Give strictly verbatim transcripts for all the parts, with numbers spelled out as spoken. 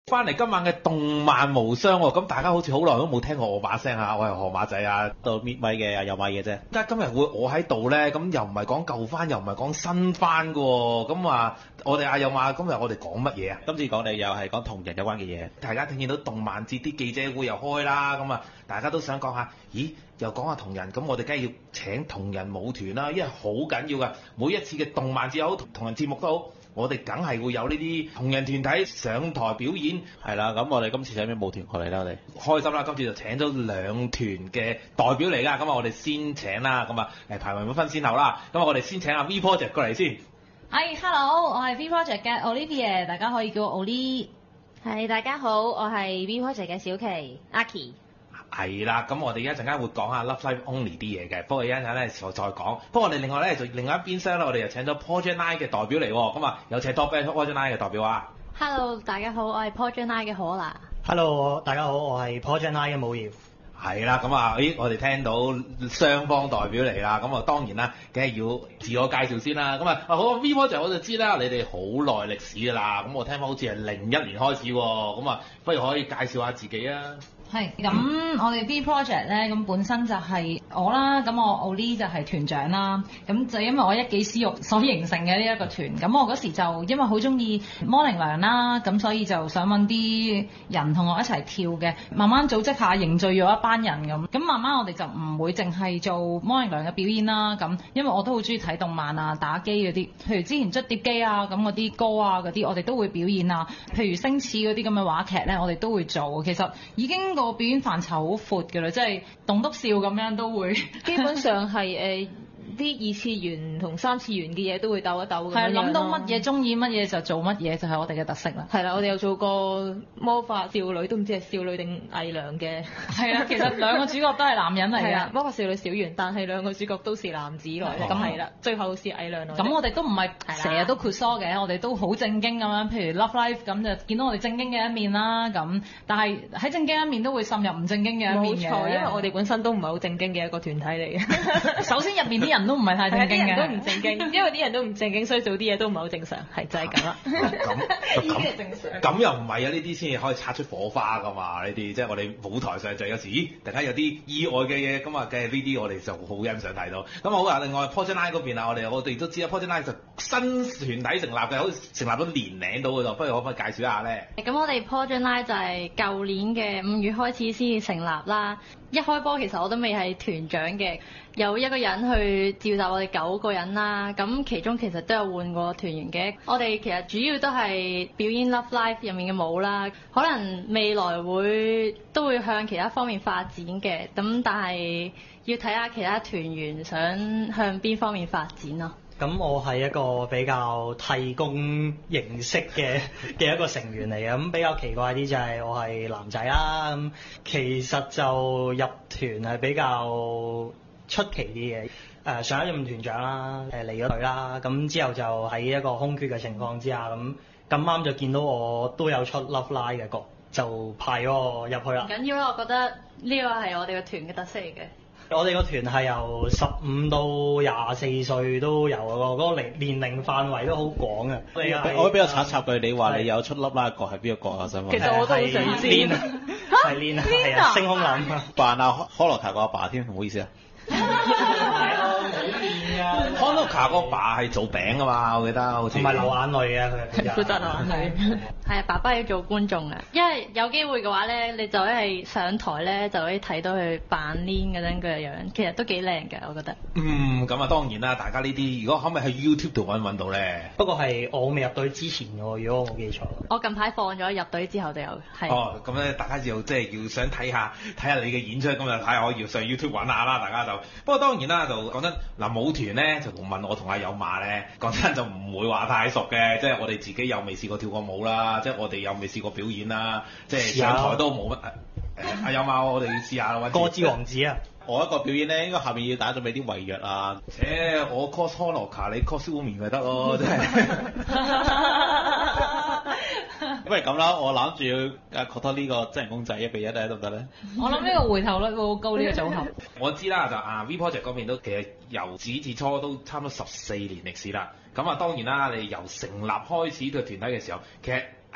翻嚟今晚嘅動漫無雙喎，咁大家好似好耐都冇聽過我把聲啊！我係河馬仔啊， 到搣咪嘅有咪嘅啫。 而家今日會我喺度咧，咁又唔係講舊番，又唔係講新番嘅喎，咁啊，我哋阿有馬今日我哋講乜嘢啊？ 今次講嚟又係講同人有關嘅嘢。 大家聽見到動漫節啲記者會又開啦，咁啊，大家都想講下，咦，又講下同人，咁我哋梗係要請同人舞團啦，因為好緊要㗎，每一次嘅動漫節又好，同人節目都好。我哋梗係會有呢啲同人團體上台表演， 係啦。咁我哋今次請咩舞團過嚟啦？我哋開心啦！今次就請咗兩團嘅代表嚟㗎。咁啊，我哋先請啦。咁啊，誒排名分先後啦。咁啊，我哋先請阿 V Project 過嚟先。 係、hey，hello，我係 V Project 嘅 Olivia， 大家可以叫我 Oli。 係，大家好，我係 V Project 嘅小琪 Aki。 係啦，咁我哋一陣間會講下 Love Live Only 啲嘢嘅，不過一陣間咧就再講。不過我哋另外咧就另外一邊廂咧，我哋又請咗 Project Nine 嘅代表嚟喎。咁啊，有請 Top Band Project Nine 嘅代表啊。 Hello，大家好，我係 Project Nine 嘅可娜。 Hello，大家好，我係 Project Nine 嘅武瑤。 係啦，咁啊，咦，我哋聽到雙方代表嚟啦，咁啊當然啦，梗係要自我介紹先啦。咁啊，好 V Project 我就知啦，你哋好耐歷史㗎啦。咁我聽翻好似係零一年開始喎，咁啊，不如可以介紹下自己啊。 係，咁我哋 V Project 咧，咁本身就係我啦，咁我 Oli 就係團長啦，咁就因為我一己私欲所形成嘅呢一個團，咁我嗰時就因為好中意 morning 娘啦，咁所以就想揾啲人同我一齊跳嘅，慢慢組織下凝聚咗一班人咁，咁慢慢我哋就唔會淨係做 morning 娘嘅表演啦，咁因為我都好中意睇動漫啊、打機嗰啲，譬如之前捽碟機啊，咁嗰啲歌啊嗰啲，我哋都會表演啊，譬如星矢嗰啲咁嘅話劇咧，我哋都會做，其實已經個表演範疇好闊㗎啦，即係棟篤笑咁樣都會， 基本上係誒啲二次元同三次元嘅嘢都會鬥一鬥咁樣。 係諗到乜嘢中意乜嘢就做乜嘢，就係我哋嘅特色啦。 係啦，我哋有做過魔法少女，都唔知係少女定偽娘嘅。 係啊，其實兩個主角都係男人嚟係啊， 㗎。 魔法少女小圓，但係兩個主角都是男子來嘅。咁係啦，最後是偽娘來的。 咁我哋都唔係成日都闊疏嘅，我哋都好正經咁樣。譬如 Love Live 咁就見到我哋正經嘅一面啦。咁但係喺正經一面都會滲入唔正經嘅一面嘅。 冇錯，因為我哋本身都唔係好正經嘅一個團體嚟嘅。 首先入面啲人都唔係太正經嘅。 都唔正經，因為啲人都唔正經，所以做啲嘢都唔係好正常，係就係咁啦。 咁呢啲係正常。 咁又唔係啊！呢啲先至可以擦出火花㗎嘛！呢啲即係我哋舞台上就有時，咦，突然間有啲意外嘅嘢，咁啊，梗係呢啲我哋就好欣賞睇到。咁好啊！另外 Project Nine 嗰邊啊，我哋我哋都知啦 Project Nine 就新團體成立嘅，好似成立咗年零到㗎啫。不如可唔可以介紹一下咧？ 咁我哋 Project Nine 就係舊年嘅五月開始先至成立啦。一開波其實我都未係團長嘅，有一個人去召集我哋九個人啦。咁其中其實都有換過團員嘅。我哋其實主要都係表演 Love Live 入面嘅舞啦。可能未來會都會向其他方面發展嘅。咁但係要睇下其他團員想向邊方面發展咯。 咁我係一個比較替工形式嘅嘅一個成員嚟嘅，咁比較奇怪啲就係我係男仔啦，咁其實就入團係比較出奇啲嘅。誒、呃、上一任團長啦，誒離咗隊啦，咁之後就喺一個空缺嘅情況之下，咁咁啱就見到我都有出 Love Live 嘅歌，就派咗我入去啦。 唔緊要啦，我覺得呢個係我哋個團嘅特色嚟嘅。 我哋個團係由十五到廿四歲都有啊，嗰、嗰個年齡範圍都好廣啊。 我我比較插插句，你話你有出粒拉角係邊個角啊？想問。 其實我都好想知。 係 Lin 啊，係 Lin 啊，係啊，星空諗啊。 扮阿可樂卡個阿爸添，唔好意思啊。 係咯，冇練啊。 康樂卡個爸係做餅㗎嘛，我記得好似。 唔係流眼淚嘅佢係。 負責流眼淚。係啊，爸爸要做觀眾啊，因為有機會嘅話咧，你就係上台咧就可以睇到佢扮 Lin 嗰陣嘅樣，其實都幾靚嘅，我覺得。 嗯，咁啊當然啦，大家呢啲如果可唔可以喺 YouTube 度揾揾到咧？ 不過係我未入隊之前嘅喎，如果我冇記錯。 我近排放咗入隊之後就有。係。 哦，咁咧大家要即係要想睇下睇下你嘅演出，咁就睇下可以上 YouTube 揾下啦，大家就。不過當然啦，就講真嗱，舞團咧就同問我同阿有馬咧，講真就唔會話太熟嘅，即係我哋自己又未試過跳過舞啦，即係我哋又未試過表演啦，即係上台都冇乜誒阿有馬，我哋要試下咯。 歌之王子啊！ 我一個表演咧，應該下面要打準備啲圍藥啊。 誒，我 cos Honoka，你 cos Umi 咪得咯，真係。 不如咁啦，我攬住阿 Cotton 呢個真人公仔一比一咧，得唔得咧？ 我諗呢個回頭率會好高呢個組合。 我知啦，就啊 V Project 嗰邊都其實由始至初都差唔多十四年歷史啦。咁啊當然啦，你由成立開始嘅團體嘅時候，其實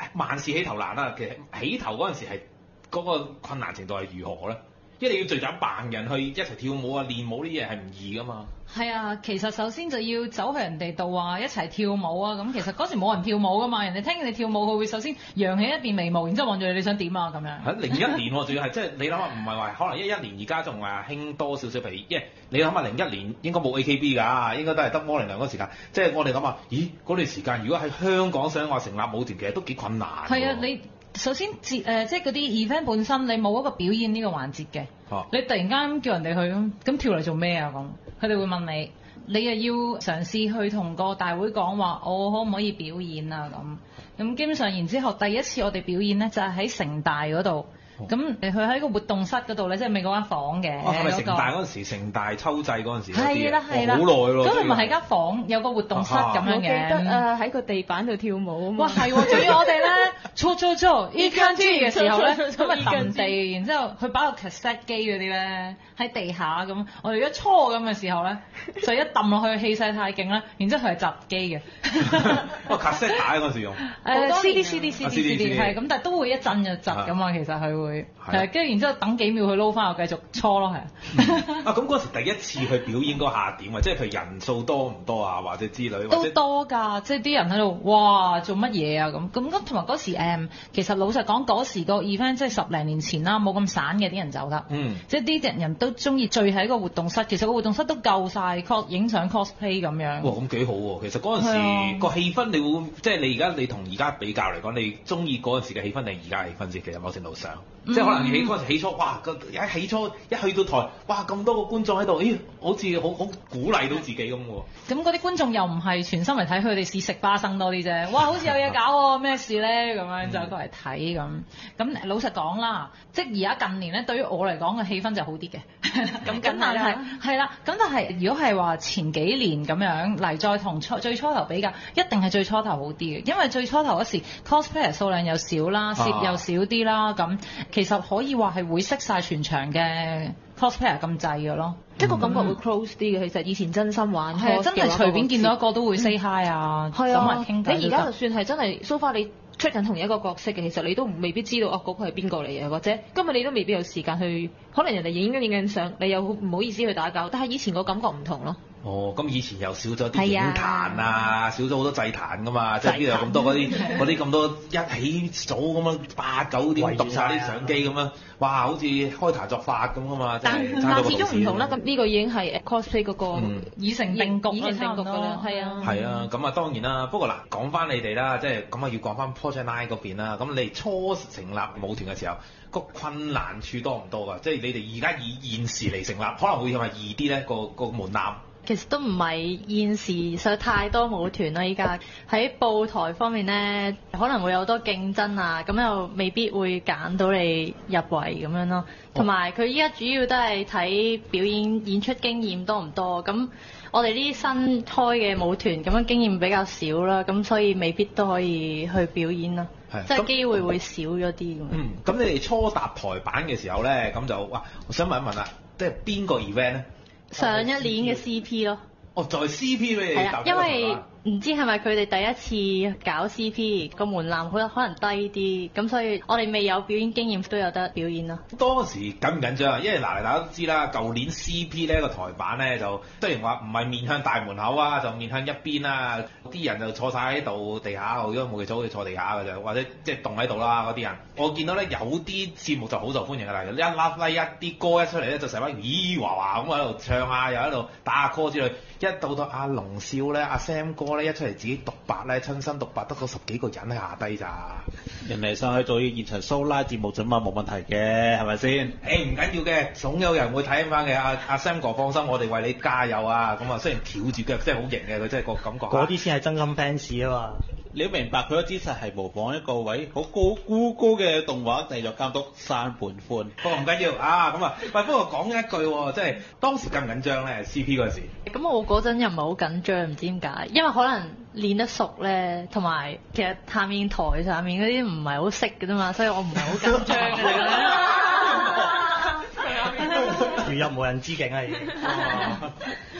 萬事起頭難啦，其實起頭嗰陣時係嗰個困難程度係如何咧？因為你要聚集一班人去一齊跳舞啊、練舞呢啲嘢係唔易噶嘛。 係啊，其實首先就要走去人哋度話一齊跳舞啊，咁其實嗰時冇人跳舞噶嘛，人哋聽見你跳舞，佢會首先揚起一邊眉毛，然之後望住你，你想點啊咁樣。 喺零一年喎，仲要係即係你諗下，唔係話可能一一年而家仲話興多少少，譬如因為你諗下零一年應該冇 A K B 㗎，應該都係得摩連娘嗰個時間。即係我哋諗下，咦嗰段時間如果喺香港想話成立舞團，其實都幾困難。 係啊，你首先節誒即係嗰啲 event 本身，你冇一個表演呢個環節嘅， 啊、 你突然間叫人哋去咁，咁跳嚟做咩啊咁？佢哋會問你。你又要嘗試去同個大會講話，我可唔可以表演啊咁？咁基本上，然之後第一次我哋表演咧就係喺城大嗰度。咁佢喺個活動室嗰度咧，即係未嗰間房嘅。 哦，係咪城大嗰陣時？城大秋祭嗰陣時嗰啲係啦係啦， 好耐咯。 咁佢咪係間房有個活動室咁樣嘅。 我記得誒喺個地板度跳舞啊嘛。 哇係喎，仲要我哋咧，錯錯錯 e c a n t 嘅時候咧，咁咪揼地，然之後佢擺個 cassette 機嗰啲咧喺地下咁，我哋一搓咁嘅時候咧，就一揼落去氣勢太勁啦，然之後佢係窒機嘅。 哦 cassette 帶嗰陣時用。 誒 C D C D C D C D 係咁，但係都會一震就窒噶嘛，其實佢會係跟住然之後等幾秒去撈翻，我繼續搓咯，係啊。 啊咁嗰時第一次去表演嗰下點啊？即係譬如人數多唔多啊，或者之類。 都多㗎，即係啲人喺度，哇做乜嘢啊咁咁咁，同埋嗰時誒，其實老實講嗰時個 event 即係十零年前啦，冇咁散嘅啲人走得， 嗯， 即係啲人人都中意聚喺個活動室，其實個活動室都夠晒 cos 影相 cosplay 咁樣。 哇，咁幾好喎！其實嗰陣時個氣氛，你會即係你而家你同而家比較嚟講，你中意嗰陣時嘅氣氛定而家嘅氣氛先？其實某程度上。即係可能起嗰陣時起初，哇！一起初一去到台，哇！咁多個觀眾喺度，咦？好似好好鼓勵到自己咁喎。 咁嗰啲觀眾又唔係全心嚟睇，佢哋試食花生多啲啫。哇！好似有嘢搞喎，咩事咧？咁樣就過嚟睇咁。咁老實講啦，即係而家近年咧，對於我嚟講嘅氣氛就好啲嘅。咁梗係啦，係啦。咁但係如果係話前幾年咁樣嚟再同初最初頭比較，一定係最初頭好啲嘅，因為最初頭嗰時 cosplayer 數量又少啦，攝又少啲啦，咁、啊、其實可以話係會識晒全場嘅 cosplayer 咁滯嘅咯。 一個感覺會 close 啲嘅，其實以前真心玩係啊，真係隨便見到一個都會 say hi 啊，走埋傾偈。 你而家就算係真係 so far 你出緊同一個角色嘅，其實你都未必知道哦嗰個係邊個嚟嘅，或者今日你都未必有時間去，可能人哋影緊影緊相，你又唔好意思去打攪，但係以前個感覺唔同咯。 哦，咁以前又少咗啲影壇啊，少咗好多祭壇噶嘛，即係邊度有咁多嗰啲嗰啲咁多一起組咁樣八九點讀晒啲相機咁樣，哇！好似開壇作法咁噶嘛， 但但始終唔同啦，咁呢個已經係 cosplay 嗰個已成定局， 已成定局㗎啦，係啊。 係啊，咁啊當然啦，不過嗱講翻你哋啦，即係咁啊要講翻 Project Nine 嗰邊啦，咁你初成立舞團嘅時候，個困難處多唔多㗎？即係你哋而家以現時嚟成立，可能會係咪易啲咧？個個門檻？ 其實都唔係現時實在太多舞團啦，依家喺報台方面咧，可能會有好多競爭啊，咁又未必會揀到你入圍咁樣咯。同埋佢依家主要都係睇表演演出經驗多唔多，咁我哋呢啲新開嘅舞團咁樣經驗比較少啦，咁所以未必都可以去表演啦，即係機會會少咗啲咁。 嗯，咁你哋初踏台板嘅時候咧，咁就哇，我想問一問啦，即係邊個 event 咧？ 上一年嘅 C P 咯， 哦，就係 C P 俾你係啊，因為唔知係咪佢哋第一次搞 C P 個門檻可能可能低啲，咁所以我哋未有表演經驗都有得表演咯。 當時緊唔緊張啊？因為嗱，大家都知啦，舊年 C P 呢個台板咧就雖然話唔係面向大門口啊，就面向一邊啦，啲人就坐晒喺度地下，如果冇記錯好似坐地下嘅啫，或者即係棟喺度啦嗰啲人。我見到咧有啲節目就好受歡迎嘅，例如一粒粒一啲歌一出嚟咧就成班咦嘩嘩咁喺度唱啊，又喺度打下歌之類。一到到阿龍少咧、阿 Sam 哥咧一出嚟自己獨白咧，親身獨白得嗰十幾個人喺下低咋。 人哋上去做現場 show 拉節目啫嘛，冇問題嘅，係咪先？ 誒唔緊要嘅，總有人會睇翻嘅。阿阿 Sam 哥放心，我哋為你加油啊！咁啊，雖然翹住腳，真係好型嘅，佢真係個感覺。 嗰啲先係真心 fans 啊嘛！ 你要明白佢個姿勢係模仿一個位好高高高嘅動畫製作監督山本寬。 不過唔緊要啊，咁啊，喂，不過講一句喎，即係當時緊唔緊張咧 ？C P 嗰陣時。 咁我嗰陣又唔係好緊張，唔知點解，因為可能練得熟咧，同埋其實下面台上面嗰啲唔係好識嘅啫嘛，所以我唔係好緊張嘅。 如入無人之境啊！已經。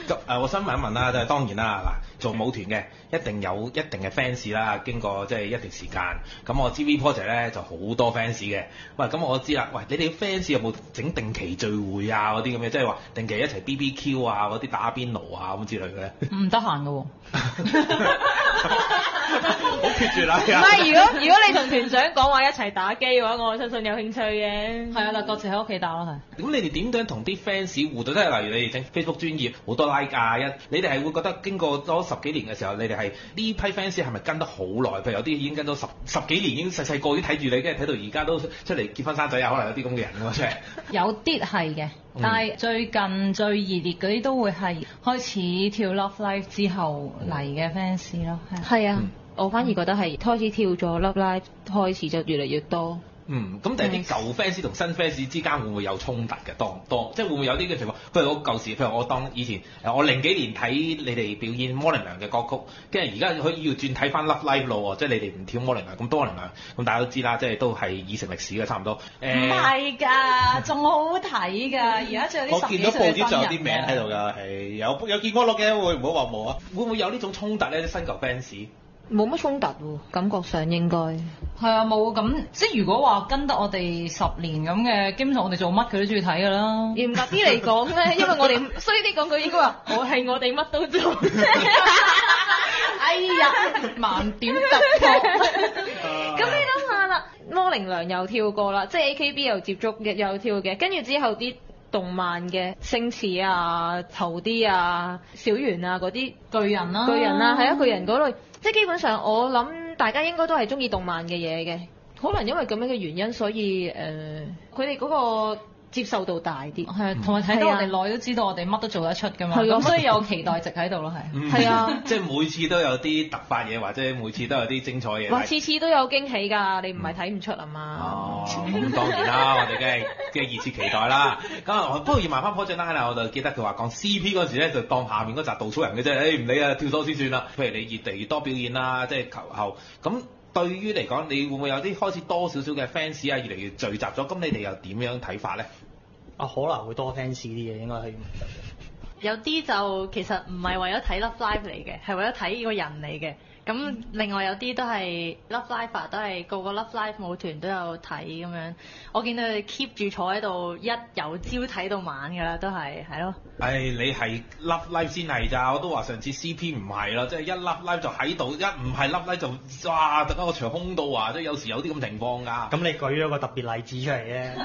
咁誒，我想問一問啦，就係當然啦，嗱，做舞團嘅一定有一定嘅 fans 啦，經過即係一段時間。咁我知 V Project 咧就好多 fans 嘅。喂，咁我知啦。喂，你哋 fans 有冇整定期聚會啊？嗰啲咁嘅，即係話定期一齊 B B Q 啊，嗰啲打邊爐啊咁之類嘅咧？ 唔得閒嘅喎。 好決絕啦！ 唔係，如果如果你同團長講話一齊打機嘅話，我相信有興趣嘅。 係啊，但各自喺屋企打咯，係。 咁你哋點樣同啲 fans 互動？即係例如你哋整 Facebook 專頁好多 like 啊，一你哋係會覺得經過咗十幾年嘅時候，你哋係呢批 fans 係咪跟得好耐？譬如有啲已經跟咗十十幾年，已經細細個已經睇住你，跟住睇到而家都出嚟結婚生仔啊，可能有啲咁嘅人㗎嘛，真係。 有啲係嘅，但係最近最熱烈嗰啲都會係開始跳 Love Live 之後嚟嘅 fans 咯，係。 係啊， 嗯我反而覺得係開始跳咗 Love Live，開始就越嚟越多。 嗯，咁但係啲舊 fans 同新 fans 之間會唔會有衝突嘅？當當即係會唔會有啲嘅情況？譬如我舊時，譬如我當以前誒我零幾年睇你哋表演 Morning 娘嘅歌曲，跟住而家可以要轉睇翻 Love Live 咯喎，即係你哋唔跳 Morning 娘咁多 Morning 娘，咁大家都知啦，即係都係已成歷史嘅差唔多。誒唔係㗎，仲好好睇㗎，而家仲有啲我見到十幾歲報紙仲有啲名喺度㗎。 㗎，係有有見過落嘅，會唔好話冇啊？ 會唔會有呢種衝突咧？啲新舊 fans？ 冇乜衝突喎，感覺上應該。 係啊，冇咁即係如果話跟得我哋十年咁嘅，基本上我哋做乜佢都中意睇㗎啦。 嚴格啲嚟講咧，因為我哋衰啲講句應該話，我係我哋乜都做。 哎呀，盲點突破。 咁你諗下啦，魔靈娘又跳過啦，即係 A K B 又接觸嘅又跳嘅，跟住之後啲動漫嘅星矢啊、頭啲啊、小圓啊嗰啲巨人啦， 巨人啊，係啊巨人嗰類，即係基本上我諗大家應該都係中意動漫嘅嘢嘅，可能因為咁樣嘅原因，所以誒佢哋嗰個接受度大啲。 係啊，同埋睇到我哋係啊耐都知道我哋乜都做得出㗎嘛， 係啊咁所以有期待值喺度咯，係。 係啊， 即係每次都有啲突發嘢，或者每次都有啲精彩嘢。 哇！次次都有驚喜㗎，你唔係睇唔出啊嘛。 哦，咁當然啦，我哋梗係梗係熱切期待啦。咁啊，我不過要埋翻 project 啦，我就記得佢話講 C P 嗰陣時咧，就當下面嗰紮稻草人嘅啫，誒唔理啊，跳多先算啦。譬如你越嚟越多表演啦，即係球後咁。對於嚟講，你會唔會有啲開始多少少嘅 fans 啊，越嚟越聚集咗？咁你哋又點樣睇法咧？ 啊，可能會多 fans 啲嘅，應該係。 有啲就其實唔係為咗睇 Love Live 嚟嘅，係為咗睇個人嚟嘅。咁另外有啲都係 Love Live 都係個個 Love Live 舞團都有睇咁樣。我見到佢哋 keep 住坐喺度，一由朝睇到晚㗎啦，都係係咯。 唉，你係 Love Live 先係咋？我都話上次 C P 唔係啦，即係一 Love Live 就喺度，一唔係 Love Live 就哇，突然間個場空到啊！即係有時有啲咁情況㗎。 咁你舉咗個特別例子出嚟啫。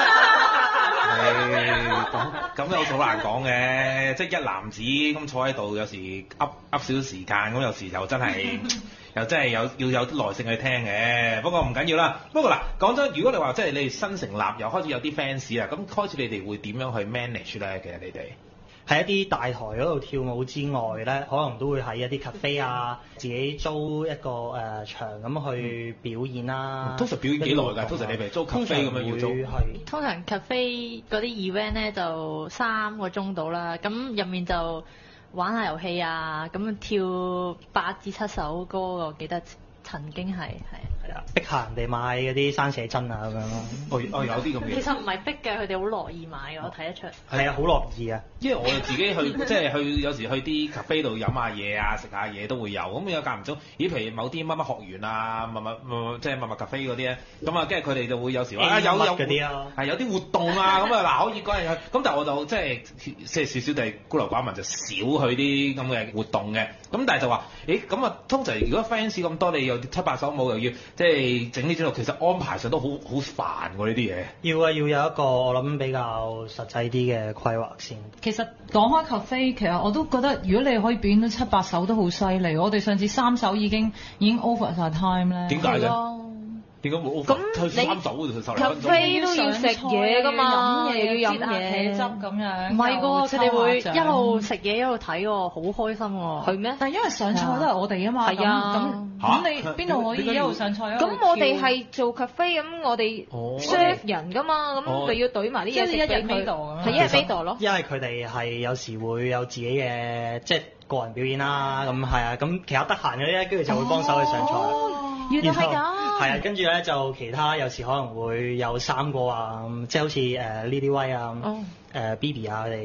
係咁咁有好難講嘅，即係一男子咁坐喺度，有時噏噏少少時間，咁有時又真係又真係有要有啲耐性去聽嘅。不過唔緊要啦。不過嗱，講真，如果你話即係你哋新成立又開始有啲 fans 啦，咁開始你哋會點樣去 manage 咧？其實你哋？ 喺一啲大台嗰度跳舞之外咧，可能都會喺一啲 cafe 啊，自己租一個誒、呃、場咁去表演啦。 嗯、通常表演幾耐㗎？通常你哋租 cafe 咁樣要租？ 係通常 cafe 嗰啲 event 咧就三個鐘到啦，咁入面就玩下遊戲啊，咁跳八至七首歌，我記得曾經係係。 係啊，逼下人哋買嗰啲生寫真啊咁樣咯。 哦哦，有啲咁嘅。 其實唔係逼嘅，佢哋好樂意買嘅，我睇得出。 係啊，好樂意啊。 因為我哋自己去，即係去有時去啲 cafe 度飲下嘢啊，食下嘢都會有。咁有間唔中，咦？譬如某啲乜乜學園啊，乜乜乜即係乜乜 cafe 嗰啲咧，咁啊，跟住佢哋就會有時話啊有有嗰啲啊， 係有啲活動啊，咁啊嗱可以嗰日去。咁但係我就即係即係少少地孤陋寡聞，就少去啲咁嘅活動嘅。咁但係就話，咦咁啊，通常如果 fans 咁多，你又七八首舞又要即係整呢啲，其實安排上都好好煩喎呢啲嘢。 要啊，要有一個我諗比較實際啲嘅規劃先。 其實講開 cafe，其實我都覺得如果你可以表演到七八首都好犀利。我哋上次三首已經已經 over 晒 time 咧。 點解嘅？點解冇 over？ 咁你三首就十零分鐘。 cafe 都要食嘢㗎嘛， 飲嘢要飲擠嘢茄汁咁樣。 唔係喎，佢哋會一路食。 食嘢一路睇喎，好開心喎。 係咩？ 但係因為上菜都係我哋啊嘛， 係啊咁嚇咁你邊度可以一路上菜一路咁我哋係做 cafe，咁我哋哦 serve 人㗎嘛，咁哦就要懟埋啲即係一日嘢食俾 middle 佢， 咁樣係一日 middle 咯。 因為佢哋係有時會有自己嘅即係個人表演啦，咁係啊，咁其他得閒嗰啲咧，跟住就會幫手去上菜。 哦，原來係然後咁。 係啊，跟住咧就其他有時可能會有三個啊，即係好似誒 Lily 威啊、 哦誒 B B 啊佢哋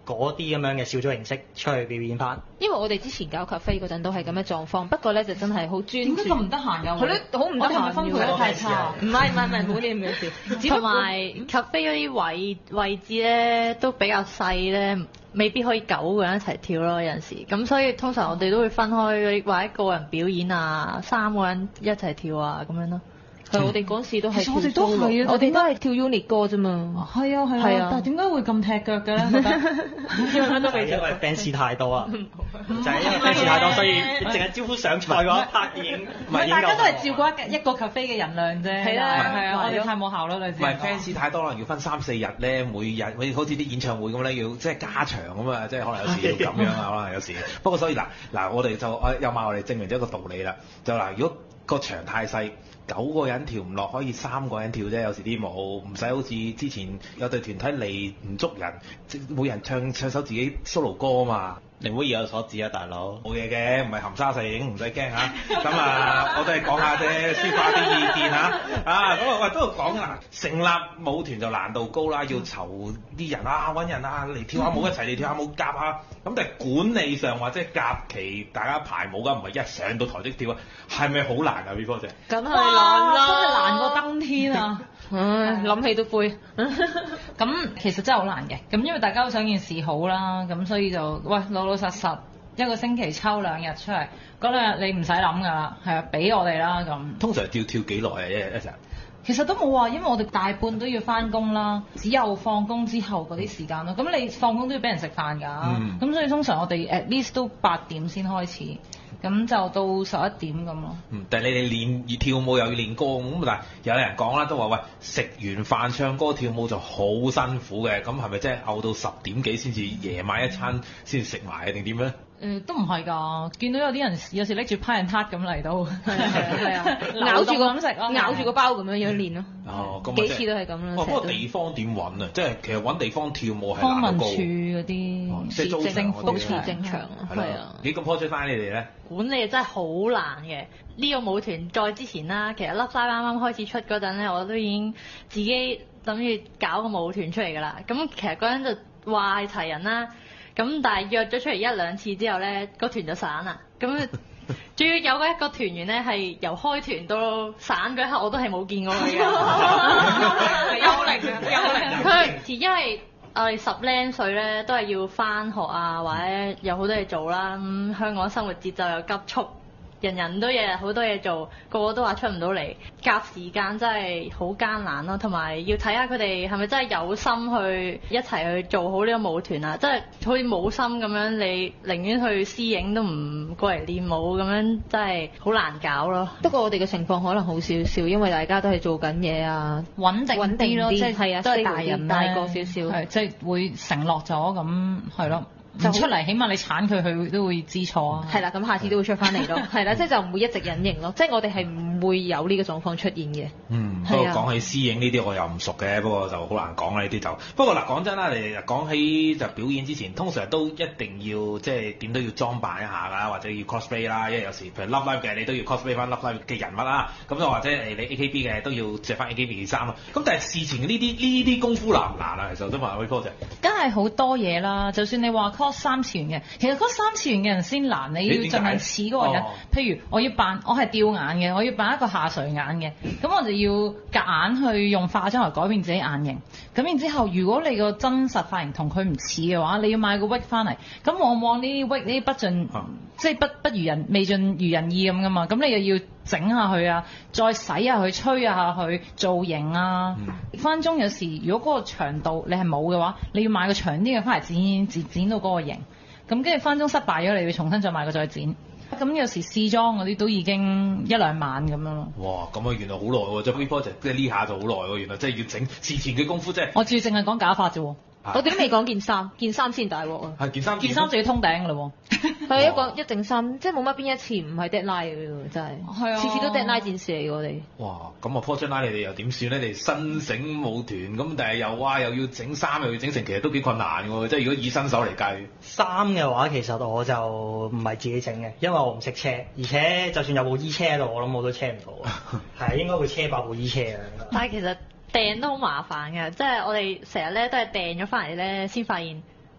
嗰啲咁樣嘅小組形式出去表演翻。 因為我哋之前搞 cafe 嗰陣都係咁嘅狀況，不過咧就真係好專注。 點解咁唔得閒㗎？ 係咯，好唔得閒。 我哋係咪分配得太差？ 唔係唔係唔係，冇啲咁嘅事。 同埋 cafe 嗰啲位位置咧都比較細咧，未必可以九個人一齊跳咯，有陣時。咁所以通常我哋都會分開，或者個人表演啊，三個人一齊跳啊咁樣咯。 係我哋嗰時都係， 我哋都係啊， 我哋都係跳 unit 歌啫嘛。 係啊係係啊啊，但係點解會咁踢腳嘅咧？覺得都係因為 fans 太多啊，就係因為 fans 太多，所以淨係招呼上台嗰一 part 已經唔係大家都係照顧一一個 cafe 嘅人量啫。係啊係啊，我哋太冇效率啦。 唔係 fans 太多啦，要分三四日咧，每日好似啲演唱會咁咧，要即係加場咁啊，即係可能有時要咁樣啊，可能有時。不過所以嗱嗱，我哋就有埋我哋證明咗一個道理啦，就嗱，如果個場太細。九個人跳唔落，可以三個人跳啫。有時啲舞唔使好似之前有隊團體嚟唔捉人，即每人唱唱首自己 solo 歌啊嘛。 你唔好意有所指啊，大佬。 冇嘢嘅，唔係含沙射影，唔使驚嚇。咁啊，我都係講下啫，抒發啲意見嚇。啊，咁啊，喂，都講啦，成立舞團就難度高啦，要籌啲人啊，揾人啊嚟跳下舞，一齊嚟跳下舞，夾下。咁但係管理上或者夾期大家排舞㗎，唔係一上到台即跳啊，係咪好難啊 ？B 哥姐？ 梗係難啦， 真係難過登天啊！ 唉，諗起都灰。 咁其實真係好難嘅，咁因為大家都想件事好啦，咁所以就喂老老實實一個星期抽兩日出嚟，嗰兩日你唔使諗㗎啦，係啊，俾我哋啦咁。 通常跳跳幾耐啊？一日一日？ 其實都冇話，因為我哋大半都要翻工啦，只有放工之後嗰啲時間咯。咁你放工都要俾人食飯㗎，咁、嗯、所以通常我哋 at least 都八點先開始。咁就到十一點咁咯。 嗯，但係你哋練而跳舞又要練歌咁，但係有人講啦，都話喂食完飯唱歌跳舞就好辛苦嘅，咁係咪真係嘔到十點幾先至夜晚一餐先食埋定點樣？誒、 嗯，都唔係㗎，見到有啲人有時拎住派人撻咁嚟到，係啊係啊， 咬住個咁食咯， 咬住個包咁樣樣練咯。 哦，咁幾次都係咁啦。 哦，不過地方點揾啊？即係其實揾地方跳舞係康文署難度高。 嗰啲， 即係租政府保持正常啊。 係啊。幾個 project 翻你哋咧？ 管理真係好難嘅。呢、這個舞團再之前啦，其實粒沙啱啱開始出嗰陣咧，我都已經自己諗住搞個舞團出嚟㗎啦。咁其實嗰陣就話係齊人啦，咁但係約咗出嚟一兩次之後咧，個團就散啦。咁仲要有嗰一個團員咧，係由開團到散嗰一刻，我都係冇見過佢嘅。幽靈啊，幽靈！佢因為我哋十零歲咧，都係要返學啊，或者有好多嘢做啦。咁、嗯、香港生活節奏又急促。人人都日日好多嘢做，個個都話出唔到嚟，夾時間真係好艱難咯。同埋要睇下佢哋係咪真係有心去一齊去做好呢個舞團啊！即係好似冇心咁樣，你寧願去私影都唔過嚟練舞咁樣，真係好難搞咯。 不過我哋嘅情況可能好少少，因為大家都係做緊嘢啊， 穩定穩定啲咯，即係係啊， 都係大人大個少少， 係即係會承諾咗咁係咯。就出嚟，起碼你鏟佢，佢都會知錯啊。 係啦，咁下次都會出翻嚟咯。係啦，即係就唔會一直隱形咯。即係我哋係唔會有呢個狀況出現嘅。 嗯，不過講起私影呢啲，我又唔熟嘅，不過就好難講啦呢啲就。不過嗱，講真啦，你講起就表演之前，通常都一定要即係點都要裝扮一下啦，或者要 cosplay 啦。因為有時譬如 Love Live 嘅，你都要 cosplay 翻 Love Live 嘅人物啦。咁就或者誒你 A K B 嘅都要着翻 A K B 嘅衫咯。咁但係事前呢啲呢啲功夫難唔難啊？其實都問阿 Vico 姐。 梗係好多嘢啦，就算你話 cos 三次元嘅，其實 cos 三次元嘅人先難，你要盡量似嗰個人。哦、譬如我要扮，我係吊眼嘅，我要扮一個下垂眼嘅，咁我就要夾硬去用化妝嚟改變自己眼型。咁然之後，如果你個真實髮型同佢唔似嘅話，你要買個 wig 翻嚟。咁往往呢啲 wig 呢啲不盡，嗯、即係不不如人，未盡如人意咁噶嘛。咁你又要整下佢啊，再洗下佢，吹下佢，造型啊。嗯、分鐘有時，如果嗰個長度你係冇嘅話，你要買個長啲嘅翻嚟剪剪剪到嗰個型。咁跟住分鐘失敗咗，你要重新再買個再剪。咁有時試妝嗰啲都已經一兩晚咁樣咯。 哇！咁啊，原來好耐喎，即係 V project 即係呢下就好耐喎，原來即係要整事前嘅功夫，即係。我仲要淨係講假髮啫喎。 我哋都未講件衫，件衫先大鑊啊！ 係件衫， 件衫就要通頂㗎啦喎。 係一個一整衫，即係冇乜邊一次唔係 deadline 嘅喎，真係。係啊。次次都 deadline 件事嚟嘅我哋。 哇！咁啊 project line 你哋又點算咧？你哋新醒舞團咁，但係又哇又要整衫又要整成，其實都幾困難喎。即係如果以新手嚟計。 衫嘅話，其實我就唔係自己整嘅，因為我唔識車，而且就算有部衣車喺度，我諗我都車唔到。係應該會車爆部衣車嘅。 但係其實訂都好麻煩嘅，即係我哋成日咧都係訂咗翻嚟咧，先發現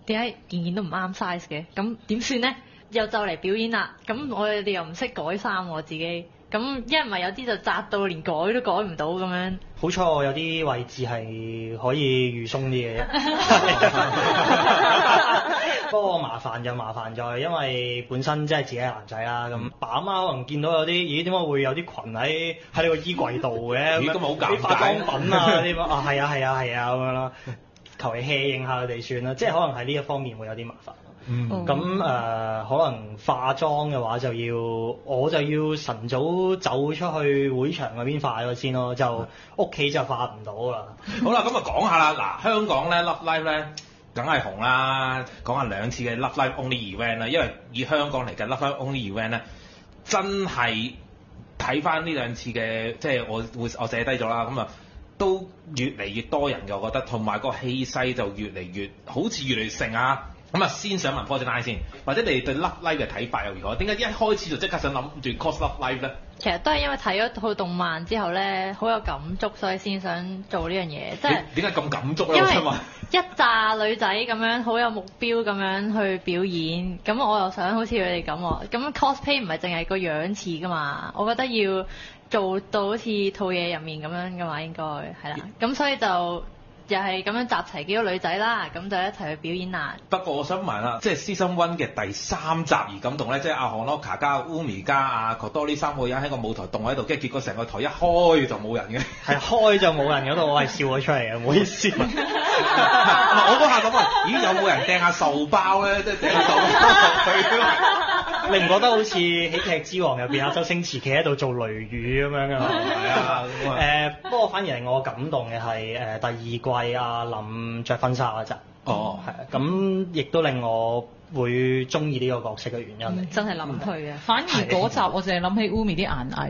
點解件件都唔啱 size 嘅？咁點算咧？又就嚟表演啦，咁我哋又唔識改衫喎自己，咁一唔係有啲就窄到連改都改唔到咁樣。 好彩我有啲位置係可以預鬆啲嘅，不過麻煩就麻煩在，因為本身即係自己係男仔啦，咁爸阿媽可能見到有啲，咦點解會有啲裙喺喺你個衣櫃度嘅？ 咦咁好尷尬， 啲化妝品啊啲啊係啊係啊係啊咁樣啦，求其 hea 應下佢哋算啦，即係可能喺呢一方面會有啲麻煩。 嗯， 咁誒、呃、可能化妝嘅話就要，我就要晨早走出去會場嗰邊化咗先咯，就屋企就化唔到啦。 好啦，咁啊講下啦，嗱香港咧 Love Live 咧梗係紅啦，講下兩次嘅 Love Live Only Event 啦，因為以香港嚟嘅 Love Live Only Event 咧，真係睇翻呢兩次嘅，即係我會我寫低咗啦，咁啊都越嚟越多人嘅，我覺得，同埋個氣勢就越嚟越好似越嚟越盛啊！咁啊，先想問 Project Nine 先，或者你哋對 Love Live 嘅睇法又如何？點解一開始就即刻想諗住 cos Love Live 咧？ 其實都係因為睇咗套動漫之後咧，好有感觸，所以先想做呢樣嘢。即係點解咁感觸咧？ 因為我想問一紮女仔咁樣好有目標咁樣去表演，咁我又想好似佢哋咁喎。咁 cosplay 唔係淨係個樣似噶嘛，我覺得要做到好似套嘢入面咁樣嘅話，應該係啦。咁所以就又係咁樣集齊幾個女仔啦，咁就一齊去表演啦。 不過我想問啦，即係 Season One 嘅第三集而感動咧，即係阿 Honoka 加 Umi 加阿 Koto 呢三個人喺個舞台動喺度，跟住結果成個台一開就冇人嘅。 係開就冇人嗰度，我係笑咗出嚟嘅，唔好意思。 我嗰下諗啊，咦有冇人掟下壽包咧？即係掟下壽包落去。 你唔覺得好似喜劇之王入邊阿周星馳企喺度做雷雨咁樣㗎嘛？ 係啊， 誒不過反而令我感動嘅係誒第二季阿林着婚紗嗰集。 哦， 係啊，咁亦都令我會中意呢個角色嘅原因嚟。 真係諗佢啊！ 反而嗰集我淨係諗起 Umi 啲眼藝。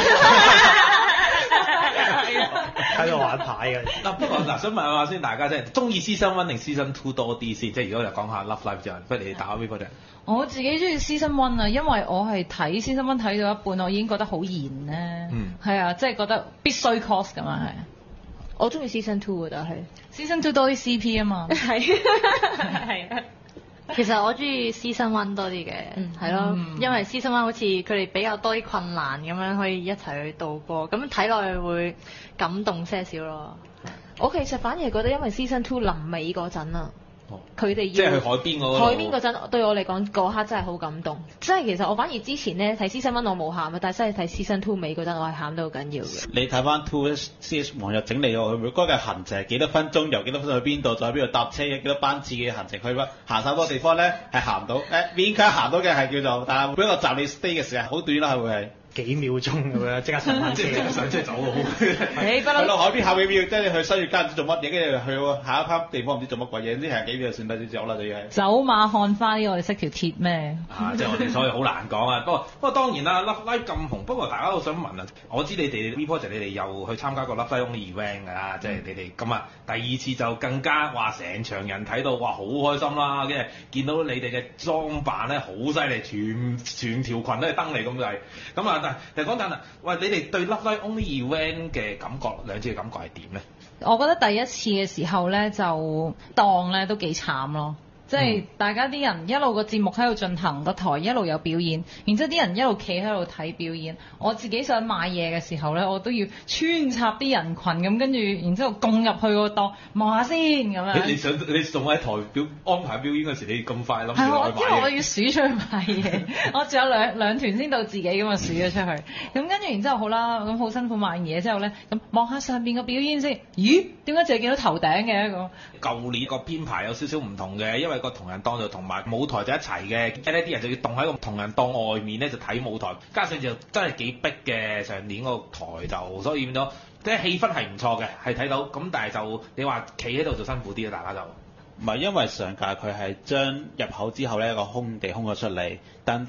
喺度玩牌嘅。 嗱，不過嗱，想問下先，大家即係中意 Season One 定 Season Two 多啲先？即係如果就講下 Love Live 之後，不如你哋打邊個啫？ 我自己中意 Season One 啊，因為我係睇 Season One 睇到一半，我已經覺得好燃咧。 嗯。係啊，即係覺得必須 cos 咁啊，係。 我中意 Season Two 嘅，但係 Season Two 多啲 C P 啊嘛。 係係啊。 其實我中意 Season One 多啲嘅，係咯、嗯，因為 Season One 好似佢哋比較多啲困難咁樣可以一齊去度過，咁睇落去會感動些少咯。 我其實反而覺得，因為 Season Two 臨尾嗰陣啊。佢哋要即係去海邊嗰個海邊嗰陣，對我嚟講嗰刻真係好感動。即係其實我反而之前咧睇 Season One 我冇喊啊，但係真係睇 Season Two 尾嗰陣我係喊得好緊要嘅。 你睇翻 Two C S 網友整理咗佢每嗰個行程係幾多分鐘，由幾多分鐘去邊度，再喺邊度搭車，幾多班次嘅行程去乜行晒嗰個地方咧係行到誒勉強行到嘅係叫做，但係每一個站你 stay 嘅時間好短啦，係會係。 幾秒鐘咁樣，即刻上翻車， 即刻上車走咯。 你不去到海邊下幾秒，即係你去西月街唔知做乜嘢，跟住去下一 part 地方唔知做乜鬼嘢，呢係幾秒就算得咗啦，就要係。 走馬看花呢，我哋識條鐵咩？ 啊，即係我哋所以好難講啊。不過不過當然啦 ，Love Live 咁紅，不過大家都想問啊，我知你哋 V Project 你哋又去參加過 Love Live Only Event 㗎啦，即係你哋咁啊，第二次就更加話成場人睇到哇好開心啦，跟住見到你哋嘅裝扮咧好犀利，全全條裙都係燈嚟咁就係。咁啊，但但講緊啊。喂，你哋對 Love Live Only Event 嘅感覺，兩次嘅感覺係點咧？ 我覺得第一次嘅時候咧，就檔咧都幾慘咯。即係大家啲人一路個節目喺度進行，個台一路有表演，然之後啲人一路企喺度睇表演。我自己想買嘢嘅時候咧，我都要穿插啲人群咁，跟住然之後共入去個檔望下先咁樣。 你你想你仲喺台表安排表演嗰時，你咁快諗住去買嘢？ 係，因為我要數出去買嘢，我仲有兩兩團先到自己咁啊，數咗出去。咁跟住然之後好啦，咁好辛苦買完嘢之後咧，咁望下上邊個表演先。咦？點解淨係見到頭頂嘅一個？ 舊年個編排有少少唔同嘅，因為個同人檔就同埋舞台就一齊嘅，跟住呢啲人就要棟喺個同人檔外面咧就睇舞台，加上就真係幾逼嘅上年個台就，所以變咗即係氣氛係唔錯嘅，係睇到咁，但係就你話企喺度就辛苦啲啦，大家就唔係因為上屆佢係將入口之後咧一個空地空咗出嚟，但啲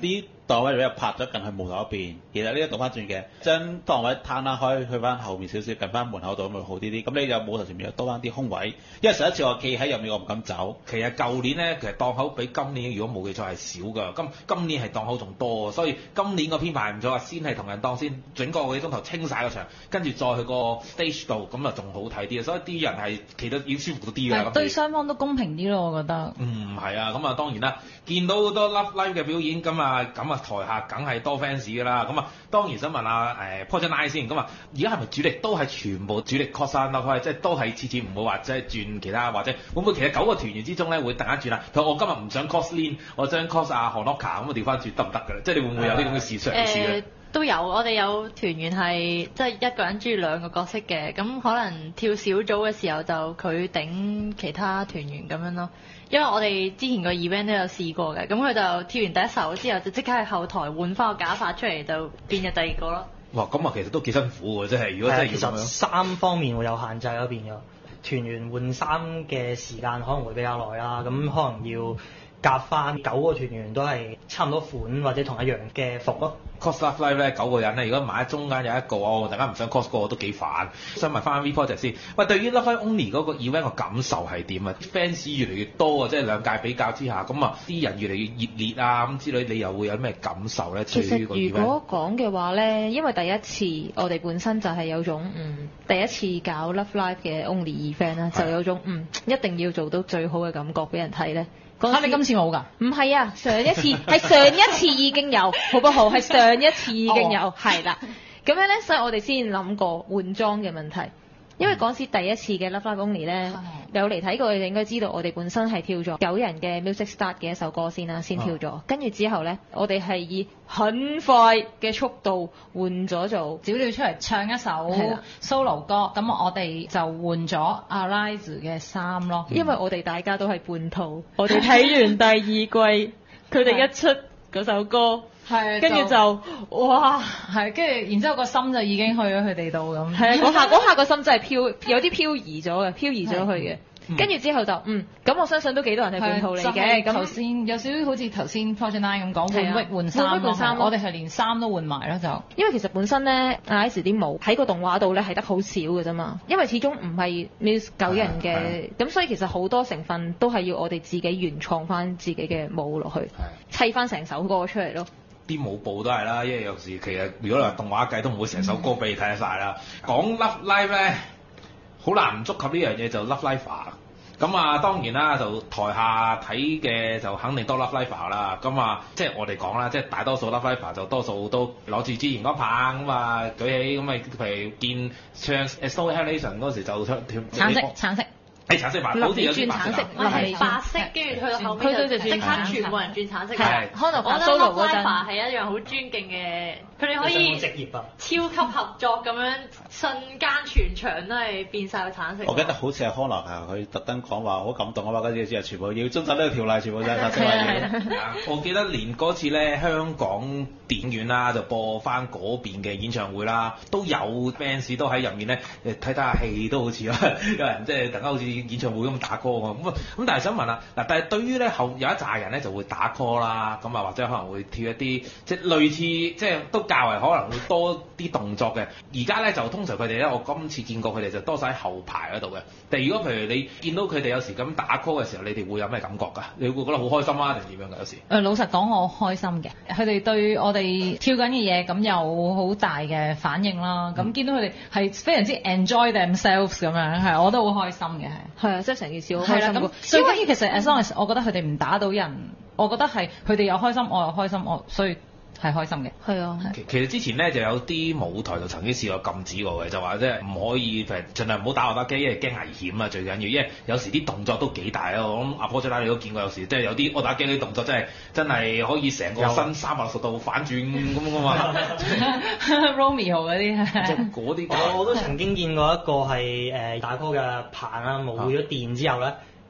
檔位比較拍咗近去門口嗰邊，其實呢個倒翻轉嘅，將檔位攤啦開去翻後面少少，近翻門口度咁咪好啲啲。咁你有舞台前面又多翻啲空位，因為上一次我企喺入面我唔敢走。 其實舊年咧，其實檔口比今年如果冇記錯係少㗎，今今年係檔口仲多，所以今年個編排唔錯啊，先係同人檔先，整個幾鐘頭清晒個場，跟住再去個 stage 度，咁啊仲好睇啲啊，所以啲人係企得已經舒服咗啲㗎。 對雙方都公平啲咯，我覺得。 嗯，係啊，咁啊當然啦，見到好多 Love Live 嘅表演，咁啊咁啊台下梗係多 fans 㗎啦，咁啊當然想問下誒 Project Nine 先，咁啊而家係咪主力都係全部主力 cos 翻 Love Live，即係都係次次唔會話即係轉其他，或者會唔會其實九個團員之中咧會突然間轉啊？譬如我今日唔想 cos Lin，我將 cos 阿 Honoka 咁啊調翻轉得唔得㗎咧？即係你會唔會有啲咁嘅事嘗試咧？ 都有，我哋有團員係即係一個人中意兩個角色嘅，咁可能跳小組嘅時候就佢頂其他團員咁樣咯。因為我哋之前個 event 都有試過嘅，咁佢就跳完第一首之後就即刻喺後台換翻個假髮出嚟，就變咗第二個咯。 哇，咁啊其實都幾辛苦喎，即係如果真係要咁樣。 其實衫方面會有限制嗰邊嘅，團員換衫嘅時間可能會比較耐啦，咁可能要夾翻九個團員都係差唔多款或者同一樣嘅服咯。 cos Love Live 咧九個人咧，如果萬一中間有一個我突然間唔想 cos 個，都幾煩。想問翻 V Project 先，喂，對於 Love Live Only 嗰個 event 個感受係點啊 ？fans 越嚟越多啊，即係兩屆比較之下，咁啊啲人越嚟越熱烈啊咁之類，你又會有咩感受咧？ 其實對於個 event 如果講嘅話咧，因為第一次我哋本身就係有種嗯第一次搞 Love Live 嘅 Only event 啦，就有種嗯一定要做到最好嘅感覺俾人睇咧。 嚇！你今次冇㗎？ 唔係啊，上一次係上一次已經有，好不好？係上一次已經有，係啦。咁樣咧，所以我哋先諗過換裝嘅問題。因為嗰時第一次嘅 Love Live Only 咧，有嚟睇過你哋應該知道，我哋本身係跳咗九人嘅 Music Start 嘅一首歌先啦，先跳咗。跟住之後咧，我哋係以很快嘅速度換咗做小鳥出嚟唱一首 solo 歌，咁我哋就換咗 Arise 嘅衫咯。 因為我哋大家都係半途，我哋睇完第二季，佢哋一出嗰首歌。 係， 跟住就哇， 係，跟住然之後個心就已經去咗佢哋度咁。 係啊，嗰下嗰下個心真係飄，有啲漂移咗嘅，漂移咗去嘅。跟住之後就嗯，咁我相信都幾多人係本土嚟嘅。咁頭先有少少好似頭先 Project Nine 咁講換域換衫， 換衫我哋係連衫都換埋咯就。 因為其實本身咧 Ice 啲舞喺個動畫度咧係得好少嘅啫嘛，因為始終唔係 Muse 九人嘅，咁所以其實好多成分都係要我哋自己原創翻自己嘅舞落去，砌翻成首歌出嚟咯。 啲舞步都係啦，因為有時其實如果你話動畫計都唔會成首歌俾你睇得晒啦。講 Love Live 咧，好難唔觸及呢樣嘢就 Love Live。咁啊當然啦，就台下睇嘅就肯定多 Love Live 啦。咁啊即係我哋講啦，即係大多數 Love Live 就多數都攞住支熒光棒咁啊舉起咁啊，譬如見唱 Snow Halation 嗰時就唱跳橙色橙色。 係橙色版，好似有啲白色， 係白色，跟住去到後面就即刻全部人轉橙色。 係，可能我覺得 Love Live 係一樣好尊敬嘅，佢哋可以超級合作咁樣，瞬間全場都係變晒個橙色。 我記得好似係康樂啊，佢特登講話好感動啊嘛，嗰陣時全部要遵守呢個條例，全部都係橙色嘅。 我記得連嗰次咧，香港電影院啦就播翻嗰邊嘅演唱會啦，都有 fans 都喺入面咧誒睇睇下戲都好似啦，有人即係突然間好似演唱會咁打歌咁咁咁，但係想問啦嗱，但係對於咧後有一紮人咧就會打 call 啦，咁啊或者可能會跳一啲即係類似即係都較為可能會多啲動作嘅。而家咧就通常佢哋咧，我今次見過佢哋就多晒喺後排嗰度嘅。但係如果譬如你見到佢哋有時咁打 call 嘅時候，你哋會有咩感覺㗎？你會覺得好開心啊，定點樣㗎？有時誒老實講，我開心嘅。佢哋對我哋跳緊嘅嘢咁有好大嘅反應啦。咁、嗯、見到佢哋係非常之 enjoy themselves 咁樣，係我都好開心嘅。係啊， 即係成件事好開心。 咁最緊要其實 as long as 我覺得佢哋唔打到人，我覺得係佢哋又開心，我又開心，我所以係開心嘅。 係啊， 其其實之前咧就有啲舞台就曾經試過禁止過嘅，就話即係唔可以譬如盡量唔好打我打機，因為驚危險啊，最緊要，因為有時啲動作都幾大啊。我諗阿 Project Nine你都見過，有時即係有啲我打機啲動作真係真係可以成個身三百六十度反轉咁噶嘛。 Romeo 嗰啲係嗰啲， 我都曾經見過一個係誒打 call 嘅棒啦，冇咗電之後咧。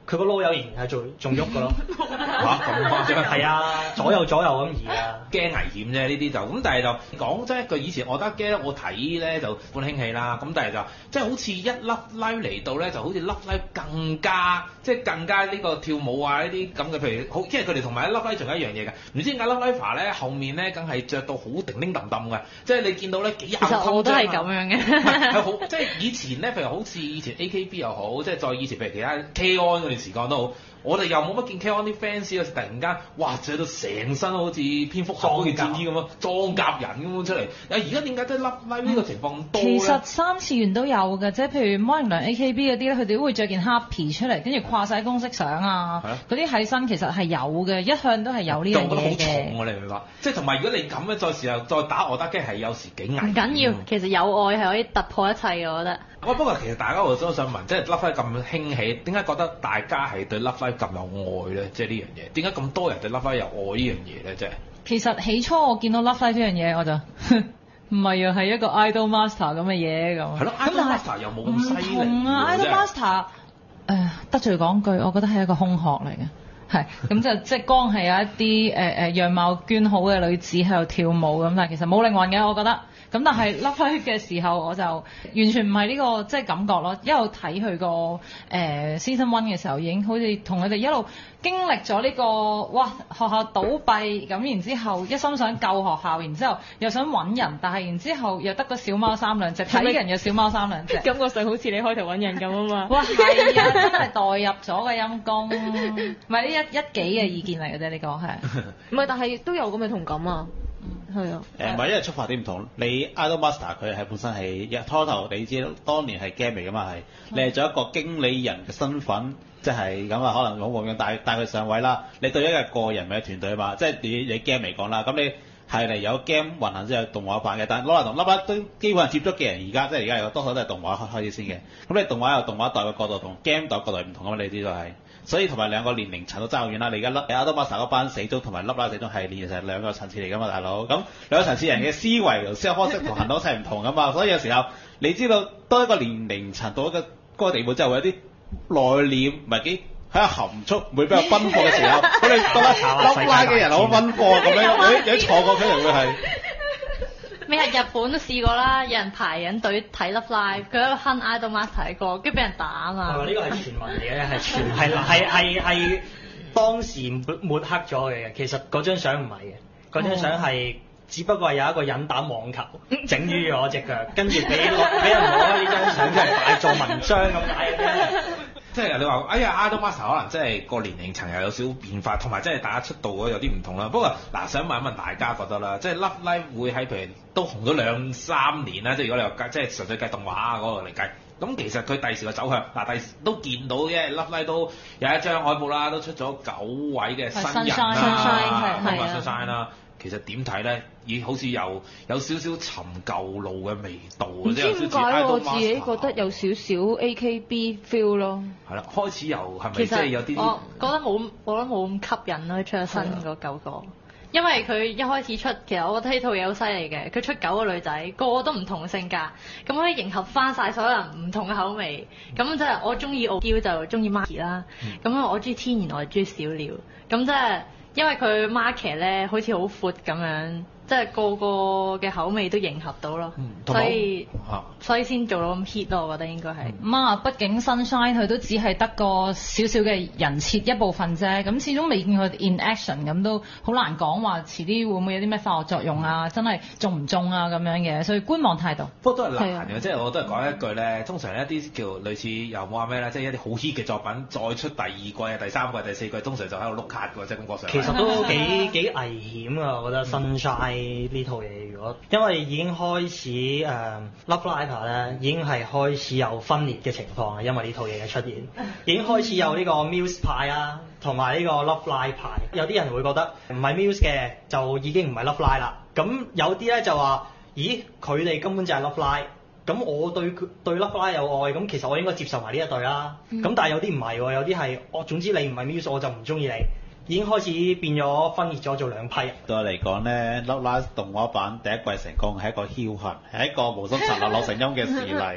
佢個囉柚仍然係仲仲喐㗎咯。 嚇咁誇張？ 係啊，左右左右咁移啊。 驚危險啫，呢啲就咁，但係就講真一句，以前我覺得驚我睇咧就半興起啦，咁但係就即係好似一粒 live 嚟到咧，就好似粒 live 更加即係更加呢個跳舞啊呢啲咁嘅，譬如好，因為佢哋同埋一粒 live 仲有一樣嘢嘅，唔知點解粒 live 咧後面咧梗係着到好叮叮揼揼嘅，即係你見到咧幾有其實我都係咁樣嘅。 係好，即係以前咧，譬如好似以前 A K B 又好，即係再以前譬如其他 K-On 嗰段時間都好。我哋又冇乜見 K-On 啲 fans 突然間，哇着到成身好似蝙蝠俠嗰件戰衣咁樣，裝甲人咁樣出嚟。啊而家點解都甩拉呢個情況咁多咧？ 其實三次元都有嘅，即係譬如摩靈娘 A K B 嗰啲咧，佢哋都會着件黑皮出嚟，跟住掛晒公式相啊，嗰啲喺身其實係有嘅，一向都係有呢樣嘢嘅。 就覺得好重啊！你明唔明白？即係同埋如果你咁樣再時候再打我得機係有時幾危險。 唔緊要，其實有愛係可以突破一切嘅，我覺得。 喂，不過其實大家我都想問，即係 Love Live 咁興起，點解覺得大家係對 Love Live 咁有愛咧？即係呢樣嘢，點解咁多人對 Love Live 有愛呢樣嘢咧？即係其實起初我見到 Love Live 呢樣嘢，我就唔係啊，係一個 Idol Master 咁嘅嘢咁。 係咯，Idol Master 又冇咁犀利。 唔同啊 ，Idol Master 誒得罪講句，我覺得係一個空殼嚟嘅。係咁就即係光係有一啲誒誒樣貌娟好嘅女子喺度跳舞咁，但係其實冇靈魂嘅，我覺得。咁但係 Love Live 嘅時候，我就完全唔係呢個即係感覺咯。一路睇佢個誒 Season One 嘅時候，已經好似同佢哋一路經歷咗呢個哇學校倒閉咁，然之後一心想救學校，然之後又想揾人，但係然之後又得個小貓三兩隻，睇人有小貓三兩隻， 感覺上好似你開頭揾人咁啊嘛。 哇係啊，真係代入咗嘅陰公，唔係呢一一幾嘅意見嚟嘅啫，呢個係。 唔係，但係都有咁嘅同感啊。係啊。 誒唔係，因為出發點唔同。你 Idol Master 佢係本身係一初頭，你知當年係 game 嚟㗎嘛係，你係做一個經理人嘅身份，即係咁啊，可能好旺樣帶帶佢上位啦。你對一個個人咪團隊啊嘛，即係你你 game 嚟講啦，咁你係嚟有 game 運行之後動畫版嘅，但係攞嚟同 Love Live 都基本上接觸嘅人，而家即係而家有多數都係動畫開開始先嘅。咁你動畫有動畫代嘅角度同 game 代角度唔同啊嘛，你知道係。所以同埋兩個年齡層都爭好遠啦。你而家 Idol Master 嗰班死忠同埋 Love Live 死忠係連成兩個層次嚟㗎嘛，大佬。咁兩個層次人嘅思維同思考方式同行動係唔同㗎嘛。所以有時候你知道多一個年齡層到一個嗰個地步之後，會有啲內斂，唔係幾喺度含蓄，唔會比較奔放嘅時候，咁你覺得 Love Live 嘅人好奔放咁樣，有有錯過佢哋會係。 咩係日本都試過啦，有人排緊隊睇 Love Live，佢喺度哼 Idol Master 嘅歌，跟住俾人打啊嘛。 係呢個係傳聞嚟嘅，係傳係係係係當時抹黑咗佢嘅。其實嗰張相唔係嘅，嗰張相係只不過係有一個人打網球整瘀咗隻腳，跟住俾攞俾人攞呢張相出嚟擺做文章咁解嘅啫。 即係你話，哎呀 Idol Master 可能即係個年齡層又有少少變化，同埋即係大家出道嗰有啲唔同啦。不過嗱，想問一問大家覺得啦，即係 Love Live 會喺譬如都紅咗兩三年啦，即係如果你話即係純粹計動畫嗰個嚟計，咁其實佢第時嘅走向嗱，第時都見到嘅 Love Live 都有一張海報啦，都出咗九位嘅新人啦，咁啊 Sunshine 啦。其實點睇咧？咦，好似有有少少尋舊路嘅味道啊！ 唔知點解我自己覺得有少少 A K B feel 咯。係啦，開始又係咪即係有啲？ 我覺得冇，我覺得冇咁吸引咯，出咗新嗰九個。因為佢一開始出，其實我覺得呢套嘢好犀利嘅。佢出九個女仔，個個都唔同性格，咁可以迎合翻晒所有人唔同嘅口味。咁即係我中意傲嬌就中意 Marky 啦，咁、嗯、我中意天然我就中意小鳥。咁即係。因為佢 market 咧好似好闊咁樣，即係個個嘅口味都迎合到咯，嗯、所以、啊、所以先做到咁 hit 咯，我覺得應該係。 咁啊、嗯，畢竟 Sunshine 佢都只係得個少少嘅人設一部分啫，咁始終未見佢 in action，咁都好難講話遲啲會唔會有啲咩化學作用啊，真係中唔中啊咁樣嘅，所以觀望態度。 不過都係難嘅，即係我都係講一句咧，通常一啲叫類似又冇話咩咧，即係一啲好 hit 嘅作品再出第二季啊、第三季、第四季，通常就喺度碌卡嘅，即係感覺上。其實都幾幾危險啊！我覺得 Sunshine 呢套嘢，如果因為已經開始誒、uh, Love Live 咧，已經係開始有分裂嘅情況啦。因為呢套嘢嘅出現，已經開始有呢個 Muse 派啊，同埋呢個 Love Live 派。有啲人會覺得唔係 Muse 嘅就已經唔係 Love Live 啦。咁有啲咧就話：咦，佢哋根本就係 Love Live。咁我對佢對 Love Live 有愛，咁其實我應該接受埋呢一對啦。咁、嗯、但係有啲唔係喎，有啲係我總之你唔係 Muse 我就唔中意你。已經開始變咗分裂咗做兩批。 對我嚟講咧， Love Live 動畫版第一季成功係一個僥倖，係一個無心插柳柳成蔭嘅事例。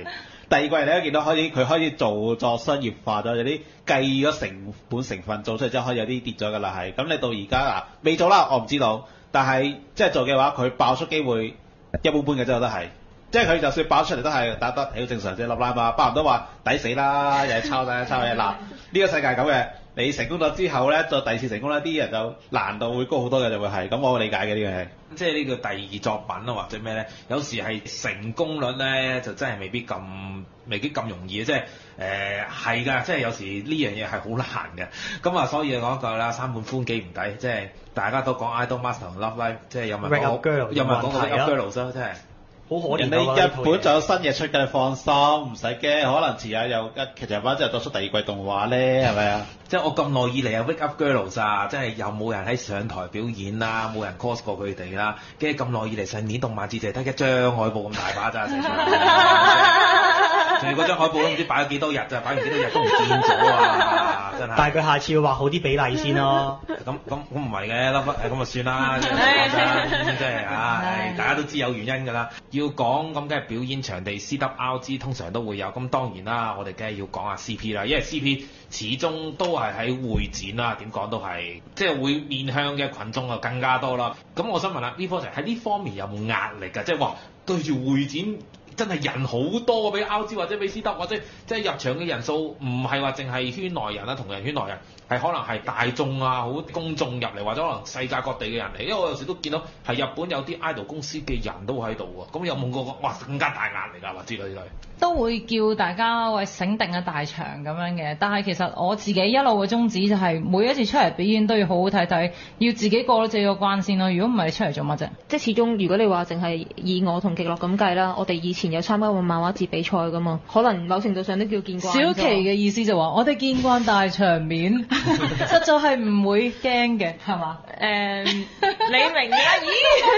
第二季你都見到開始佢開始做作商業化咗，有啲計咗成本成分做出嚟之後，開始有啲跌咗㗎啦，係。咁你到而家嗱未做啦，我唔知道，但係即係做嘅話，佢爆出機會一般般嘅啫，我覺得係。即係佢就算爆出嚟都係打得好正常啫，粒拉嘛，包唔到話抵死啦，又係抄曬抄嘢嗱，呢個世界咁嘅。你成功咗之後咧，再第二次成功咧，啲人就難度會高好多嘅，就會係咁，我理解嘅呢個係。 即係呢個第二作品啊，或者咩咧？有時係成功率咧，就真係未必咁，未必咁容易嘅。即係誒係㗎，即係有時呢樣嘢係好難嘅。咁啊，所以講一句啦，三本寬幾唔抵，即係大家都講 Idol Master 同 Love Live，即係有咪講，有咪講個 Wake Up Girls 咯，真係。 好可憐人哋日本就有新嘢出嘅，你放心，唔使驚，可能遲下又一劇場版之後作出第二季動畫咧，係咪啊？ 即係我咁耐以嚟啊 Wake Up Girls 啊，即係又冇人喺上台表演啦，冇人 cos 過佢哋啦，跟住咁耐以嚟上年動漫節淨係得一張海報咁大把咋，成仲要嗰張海報都唔知擺咗幾多日咋，擺完幾多日都唔見咗啊！真係。 但係佢下次要畫好啲比例先咯。 咁咁咁唔係嘅，咁咁啊算啦，即係唉，大家都知有原因㗎啦。要講咁梗係表演場地 C W R G 通常都會有，咁當然啦，我哋梗係要講下 C P 啦，因為 C P 始終都係喺會展啦，點講都係，即係會面向嘅群眾就更加多啦。咁我想問下呢科就喺呢方面有冇壓力㗎？即係話對住會展。真係人好多，比 R G 或者比 C W 或者即係入場嘅人數唔係話淨係圈內人啦，同人圈內人係可能係大眾啊，好公眾入嚟，或者可能世界各地嘅人嚟。因為我有時都見到係日本有啲 idol 公司嘅人都喺度喎，咁有冇個哇更加大壓力啊？或之類之類都會叫大家喂醒定嘅大場咁樣嘅，但係其實我自己一路嘅宗旨就係每一次出嚟表演都要好好睇睇，要自己過咗自己個關先咯。如果唔係你出嚟做乜啫？ 即係始終如果你話淨係以我同極樂咁計啦，我哋以前有參加過漫畫節比賽㗎嘛，可能某程度上都叫見慣。 小琪嘅意思就話：我哋見慣大場面，實在係唔會驚嘅，係嘛？ 誒、嗯，你明嘅，咦？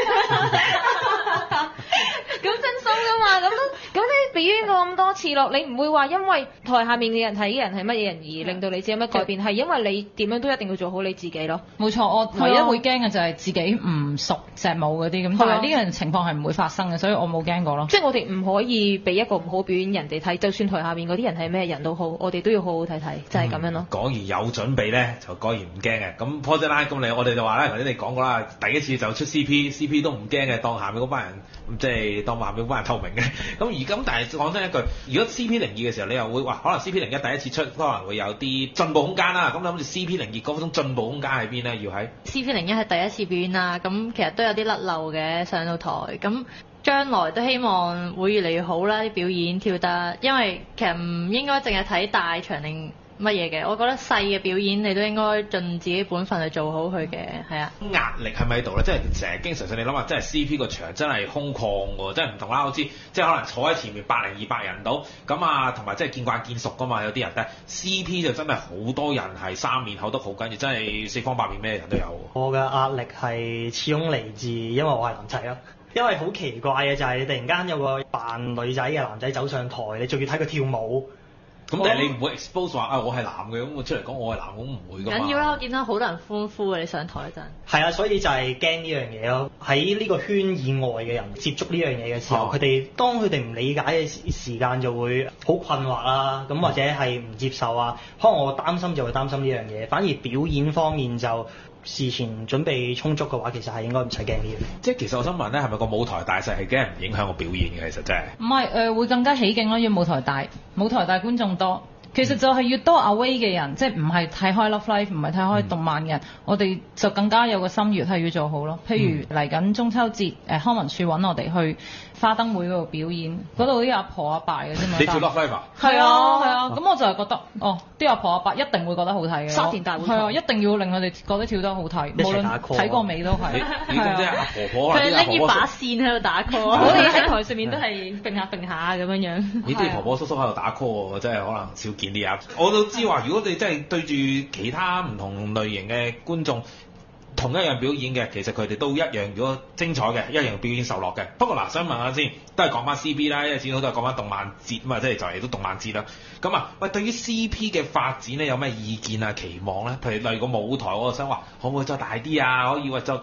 咁真心㗎嘛？咁咁你表演過咁多次咯，你唔會話因為台下面嘅人睇嘅人係乜嘢人而令到你知有乜改變，係因為你點樣都一定要做好你自己咯。 冇錯，我唯一會驚嘅就係自己唔熟隻舞嗰啲咁，但係呢樣情況係唔會發生嘅，所以我冇驚過咯。 即係我哋唔可以俾一個唔好表演人哋睇，就算台下面嗰啲人係咩人都好，我哋都要好好睇睇，就係、是、咁樣咯。 講、嗯、完有準備咧，就果然唔驚嘅。咁 Project Line 咁你我哋就話咧，頭先你講過啦，第一次就出 C P，C P 都唔驚嘅，當下面嗰班人即係當下面嗰班人透明嘅。咁而咁但係講真一句，如果 C P 零二嘅時候，你又會話可能 C P 零一第一次出，可能會有啲進步空間啦。咁諗住 C P 零二嗰種進步空間喺邊咧？要喺 C P 零一係第一次表演啦，咁其實都有啲甩漏嘅上到台，咁將來都希望會越嚟越好啦，啲表演跳得，因為其實唔應該淨係睇大場定乜嘢嘅，我覺得細嘅表演你都應該盡自己本分去做好佢嘅，係啊。 壓力係咪喺度咧？即係成日經常性你諗下，真係 C P 個場真係空曠喎，真係唔同啦。我知即係可能坐喺前面百零二百人到，咁啊同埋即係見慣見熟噶嘛，有啲人咧 C P 就真係好多人係三面口都好緊要，真係四方八面咩人都有。 我嘅壓力係始終嚟自，因為我係男仔咯。因為好奇怪嘅就係你突然間有個扮女仔嘅男仔走上台，你仲要睇佢跳舞。 咁但係你唔會 expose 話啊我係男嘅，咁我出嚟講我係男，我唔會㗎嘛。 緊要啦，我見到好多人歡呼啊！你上台嗰陣。 係啊，所以就係驚呢樣嘢咯。喺呢個圈以外嘅人接觸呢樣嘢嘅時候，佢哋、哦、當佢哋唔理解嘅時間就會好困惑啦。咁或者係唔接受啊。可能我擔心就會擔心呢樣嘢，反而表演方面就事前準備充足嘅話，其實係應該唔使驚呢樣。 即係其實我想問咧，係咪個舞台大細係驚唔影響個表演嘅？其實真係唔係誒，會更加起勁咯。要舞台大，舞台大觀眾多。其實就係越多 away 嘅人，即係唔係睇開 Love Live，唔係睇開動漫嘅人，嗯、我哋就更加有個心願係要做好咯。譬如嚟緊、嗯、中秋節，誒康文署揾我哋去花燈會嗰度表演，嗰度啲阿婆阿伯嘅啫嘛。 你跳 Love Live 啊？ 係啊係啊，咁、啊、我就係覺得，哦啲阿婆阿伯一定會覺得好睇嘅。 沙田大會係啊，一定要令佢哋覺得跳得好睇，無論睇過未都係。 你咁即係阿婆婆啊？ 佢拎住把扇喺度打 call， 我哋喺台上面都係揈下揈下咁樣樣。 呢啲婆婆叔叔喺度打 call 喎，真係可能少見啲啊！我都知話，如果你真係對住其他唔同類型嘅觀眾，同一樣表演嘅，其實佢哋都一樣，如果精彩嘅，一樣表演受落嘅。不過嗱，想問下先，都係講翻 C P 啦，因為始終都係講翻動漫節嘛，即係就嚟都動漫節啦。咁啊，喂，對於 C P 嘅發展咧，有咩意見啊、期望咧？譬如例如個舞台，我就想話，可唔可以再大啲啊？可以話就個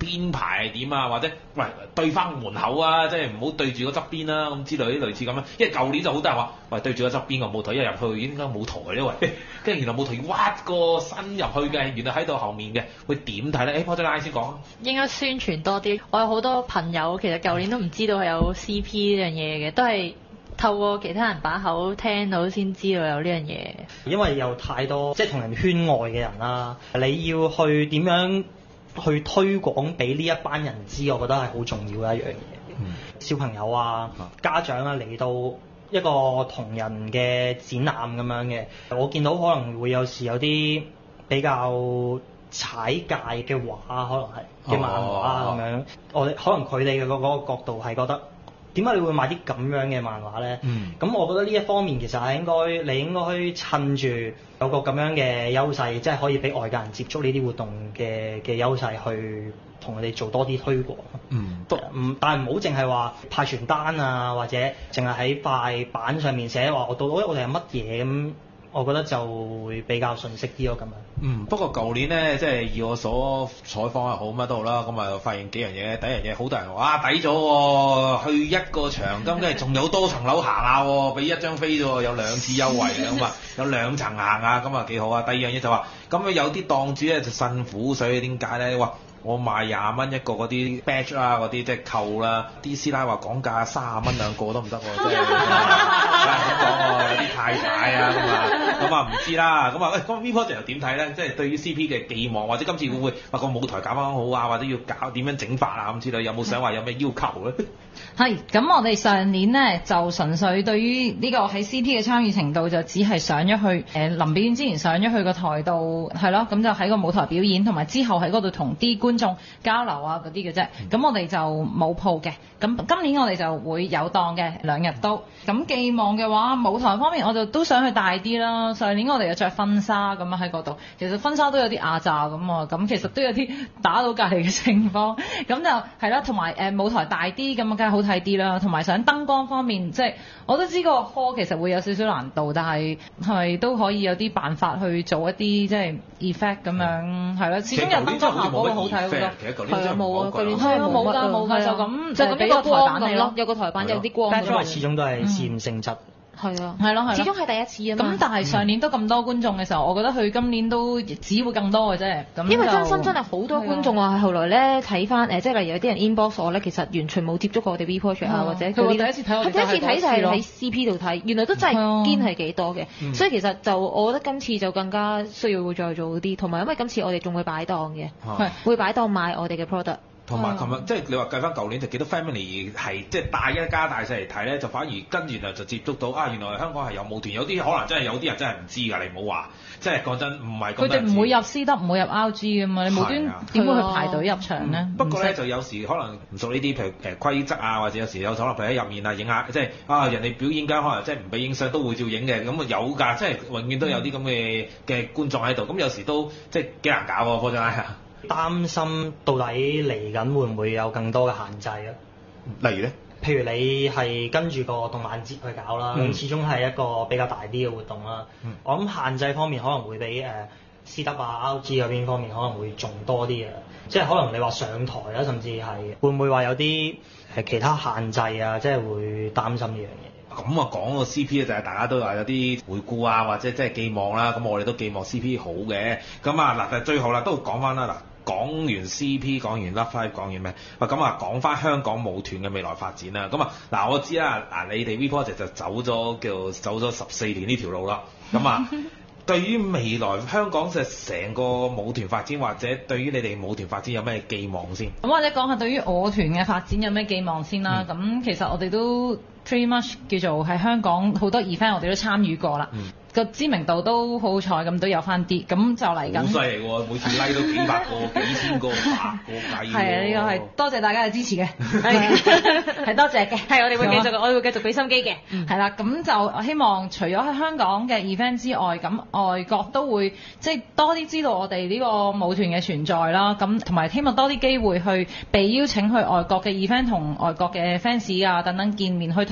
編排係點啊，或者喂對翻門口啊，即係唔好對住個側邊啦咁之類啲類似咁樣。因為舊年就好多人話喂對住個側邊個舞台一入去應該冇台咧喂，跟住原來舞台要挖個身入去嘅，原來喺度後面嘅，會點睇咧？誒 Project I 先講啊。 應該宣傳多啲。我有好多朋友其實舊年都唔知道係有 C P 呢樣嘢嘅，都係透過其他人把口聽到先知道有呢樣嘢。 因為有太多即係同人圈外嘅人啦，你要去點樣去推廣俾呢一班人知，我覺得係好重要嘅一樣嘢。嗯、小朋友啊、家長啊嚟到一個同人嘅展覽咁樣嘅，我見到可能會有時有啲比較踩界嘅畫，可能係嘅漫畫咁樣，我哋可能佢哋嘅嗰個角度係覺得點解你會買啲咁樣嘅漫畫咧？咁、嗯、我覺得呢一方面其實係應該你應該趁住有個咁樣嘅優勢，即係可以俾外界人接觸呢啲活動嘅嘅優勢去同佢哋做多啲推廣。嗯，都唔，但係唔好淨係話派傳單啊，或者淨係喺塊板上面寫話我到底我哋係乜嘢咁。我覺得就會比較順適啲咯，咁樣。 嗯，不過舊年咧，即係以我所採訪又好乜都好啦，咁啊發現幾樣嘢。第一樣嘢，好多人話啊抵咗喎，去一個場咁，跟住仲有多層樓行下喎，俾一張飛啫喎，有兩次優惠啊嘛，有兩層行啊，咁啊幾好啊。第二樣嘢就話，咁啊有啲檔主咧就辛苦，所以點解咧？哇！我賣廿蚊一個嗰啲 badge 啦，嗰啲即係扣啦，啲師奶話講價三十蚊兩個都唔得喎，即係咁講喎，有啲太大啊咁啊，咁啊唔知啦，咁啊喂，咁 V Project 又點睇咧？即係對於 C P 嘅寄望，或者今次會唔會話個舞台搞翻好啊，或者要搞點樣整法啊咁之類，有冇想話有咩要求咧？ 係，咁我哋上年咧就純粹對於呢個喺 C P 嘅參與程度就只係上咗去誒臨、呃、表演之前上咗去個台度係咯，咁就喺個舞台表演，同埋之後喺嗰度同啲觀眾交流啊嗰啲嘅啫。咁我哋就冇鋪嘅。咁今年我哋就會有檔嘅，兩日都。咁寄望嘅話，舞台方面我就都想去大啲啦。上年我哋又着婚紗咁樣喺嗰度，其實婚紗都有啲壓榨咁啊，咁其實都有啲打到隔離嘅情況。咁就係啦，同埋誒舞台大啲咁啊，梗係好睇啲啦。同埋想燈光方面，即係我都知個 hall 其實會有少少難度，但係係咪都可以有啲辦法去做一啲即係 effect 咁樣係啦。始終有燈光效果會好睇好多。係啊，冇啊，舊年係啊，冇㗎冇㗎，就咁就咁一個台板咯，有個台板有啲光。 但係始終都係試驗性質。 係啊，係咯係咯， 始終係第一次啊嘛。 咁但係上年都咁多觀眾嘅時候，我覺得佢今年都只會更多嘅啫。咁因為真心真係好多觀眾啊，係後來咧睇翻誒，即係例如有啲人 inbox 我咧，其實完全冇接觸過我哋 V Project 啊，或者佢第一次睇我哋， 第一次睇就係喺 C P 度睇，原來都真係堅係幾多嘅。所以其實就我覺得今次就更加需要會再做啲，同埋因為今次我哋仲會擺檔嘅，會擺檔賣我哋嘅 product。 同埋琴日即係你話計翻舊年就幾多 family 係即係帶一家大細嚟睇咧，就反而跟住就就接觸到啊，原來香港係有舞團，有啲可能真係有啲人真係唔知㗎，你唔好話，即係講真唔係。佢哋唔會入 C 得，唔會入 R G 㗎嘛，你無端點會去排隊入場咧？ 不過咧就有時可能唔熟呢啲譬如誒規則啊，或者有時有可能譬如喺入面啊影下，即係啊人哋表演間可能即係唔俾影相都會照影嘅，咁啊有㗎，即係永遠都有啲咁嘅嘅觀眾喺度，咁有時都即係幾難搞喎，科長啊！ 擔心到底嚟緊會唔會有更多嘅限制啊？ 例如咧， 譬如你係跟住個動漫節去搞啦，咁、嗯、始終係一個比較大啲嘅活動啦。嗯、我諗限制方面可能會比誒 C W 啊、R G 嗰邊方面可能會仲多啲嘅，即係可能你話上台啦，甚至係會唔會話有啲誒其他限制啊？即係會擔心呢樣嘢。 咁啊講個 C P 咧就係大家都話有啲回顧啊，或者即係寄望啦。咁我哋都寄望 C P 好嘅。咁啊嗱，但係最後啦都講翻啦嗱。講完 C P， 講完 Love Live， 講完咩？喂，咁啊，講翻香港舞團嘅未來發展啦。咁啊，嗱，我知啦，嗱，你哋 V Project 就走咗叫走咗十四年呢條路啦。咁啊，對於未來香港嘅成個舞團發展，或者對於你哋舞團發展有咩寄望先？ 咁或者講下對於我團嘅發展有咩寄望先啦。咁、嗯、其實我哋都 pretty much 叫做喺香港好多 event 我哋都參與過啦。嗯個知名度都好彩咁都有翻啲，咁就嚟緊。好犀利喎！每次 like 都幾百個、幾千個、百個計。 係啊，呢、呢個係多謝大家嘅支持嘅，係多謝嘅，係我哋會繼續，我哋會繼續俾心機嘅，係、嗯、啦。咁就希望除咗喺香港嘅 event 之外，咁外國都會即係多啲知道我哋呢個舞團嘅存在啦。咁同埋希望多啲機會去被邀請去外國嘅 event 同外國嘅 fans 啊等等見面，去推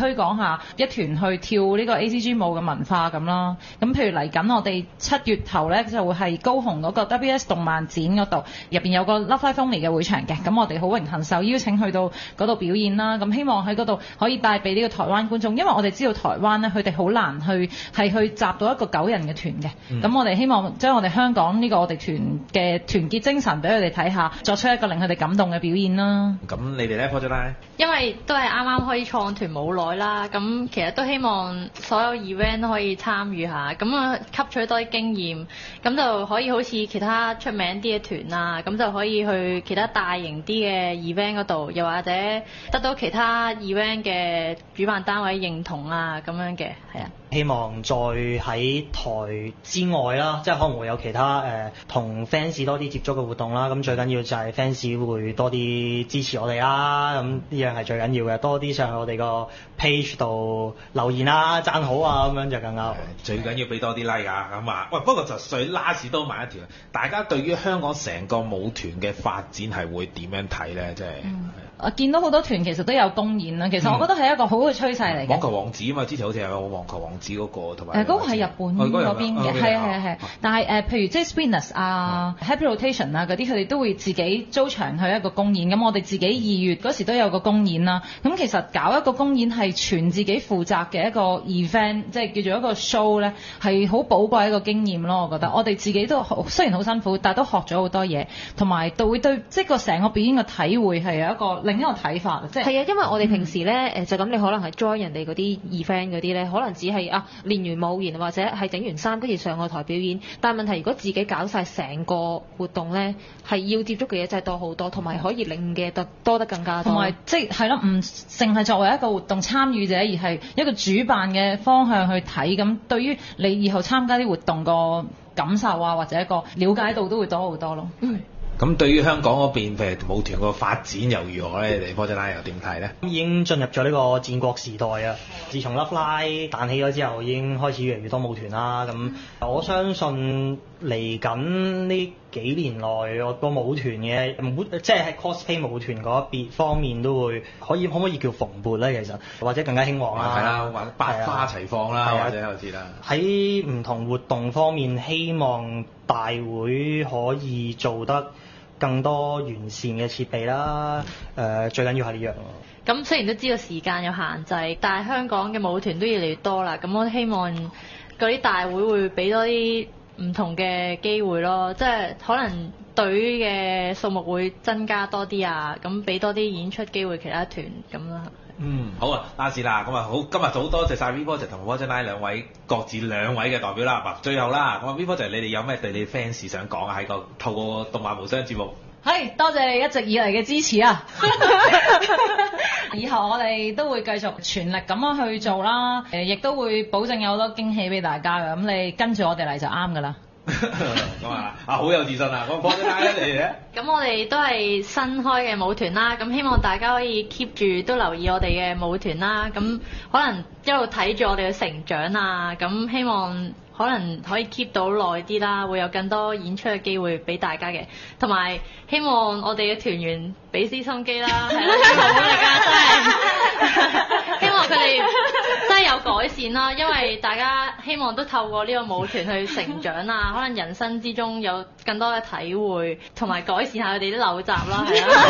推廣下一團去跳呢個 A C G 舞嘅文化咁啦。咁譬如嚟緊我哋七月頭咧就會係高雄嗰個 W S 動漫展嗰度，入邊有個 Love Live Only 嘅會場嘅。咁我哋好榮幸受邀請去到嗰度表演啦。咁希望喺嗰度可以帶俾呢個台灣觀眾，因為我哋知道台灣咧佢哋好難去係去集到一個九人嘅團嘅。咁、嗯、我哋希望將我哋香港呢個我哋團嘅團結精神俾佢哋睇下，作出一個令佢哋感動嘅表演啦。 咁你哋咧 Project Line？ 因為都係啱啱可以創團冇耐啦，咁其實都希望所有 event 都可以參與下，咁啊吸取多啲經驗，咁就可以好似其他出名啲嘅團啊，咁就可以去其他大型啲嘅 event 嗰度，又或者得到其他 event 嘅主辦單位認同啊咁樣嘅，係啊。 希望再喺台之外啦，即係可能會有其他誒同 fans 多啲接觸嘅活動啦。咁最緊要就係 fans 會多啲支持我哋啦。咁呢樣係最緊要嘅，多啲上去我哋個 page 度留言啦、讚好啊，咁樣就更加好。 最緊要俾多啲 like 啊，咁啊。喂，不過就最 last 都買一條，大家對於香港成個舞團嘅發展係會點樣睇咧？即係。嗯我見到好多團其實都有公演啦，其實我覺得係一個好嘅趨勢嚟嘅。 網球王子啊嘛，之前好似有個網球王子嗰、那個，同埋誒嗰個係日本嗰邊嘅，係啊係啊係。但係誒、呃，譬如即係 Spinners 啊、嗯、Happy Rotation 啊嗰啲，佢哋都會自己租場去一個公演。咁我哋自己二月嗰時都有個公演啦。咁其實搞一個公演係全自己負責嘅一個 event，即係叫做一個 show 咧，係好寶貴一個經驗咯。我覺得、嗯、我哋自己都雖然好辛苦，但係都學咗好多嘢，同埋都會對即係個成個表演嘅體會係有一個另一個睇法，即係係啊，因為我哋平時咧誒、嗯、就咁，你可能係 join 人哋嗰啲 event 嗰啲咧，可能只係啊練完舞，然或者係整完衫跟住上個台表演。但係問題如果自己搞晒成個活動咧，係要接觸嘅嘢真係多好多，同埋可以令嘅得多得更加多。同埋即係係咯，唔淨係作為一個活動參與者，而係一個主辦嘅方向去睇。咁對於你以後參加啲活動個感受啊，或者一個了解度都會多好多咯。嗯。 咁對於香港嗰邊譬如舞團個發展又如何咧？你 Project Line又點睇咧？ 已經進入咗呢個戰國時代啊！自從 Love Live彈起咗之後，已經開始越嚟越多舞團啦。咁我相信嚟緊呢幾年內，我個舞團嘅舞即係喺 cosplay 舞團嗰一邊方面都會可以可唔可以叫蓬勃咧？其實或者更加興旺啦。 係啦，或者百花齊放啦，或者有時啦。 喺唔同活動方面，希望大會可以做得更多完善嘅設備啦，誒、呃、最緊要係呢樣咯。 咁雖然都知道時間有限制，但係香港嘅舞團都越嚟越多啦。咁我希望嗰啲大會會俾多啲唔同嘅機會咯，即係可能隊嘅數目會增加多啲啊，咁俾多啲演出機會其他團咁啦。 嗯，好啊，打字啦，咁啊好，今日好多謝晒 V Project 同 Project Line 兩位各自兩位嘅代表啦。嗱，最後啦，咁啊 V Project 你哋有咩對你 fans 想講啊？喺個透過動漫無雙節目， 係多謝你一直以嚟嘅支持啊！以後我哋都會繼續全力咁樣去做啦，誒，亦都會保證有好多驚喜俾大家嘅。咁你跟住我哋嚟就啱噶啦。 咁啊，啊好有自信啊！咁 Project Line 你哋咧？ 咁我哋都係新開嘅舞團啦，咁希望大家可以 keep 住都留意我哋嘅舞團啦，咁可能一路睇住我哋嘅成長啊，咁希望可能可以 keep 到耐啲啦，會有更多演出嘅機會俾大家嘅，同埋希望我哋嘅團員俾啲心機啦，係啦，好努力㗎，真係希望佢哋真係有改善啦，因為大家希望都透過呢個舞團去成長啊，可能人生之中有更多嘅體會，同埋改善下佢哋啲陋習啦，係啊。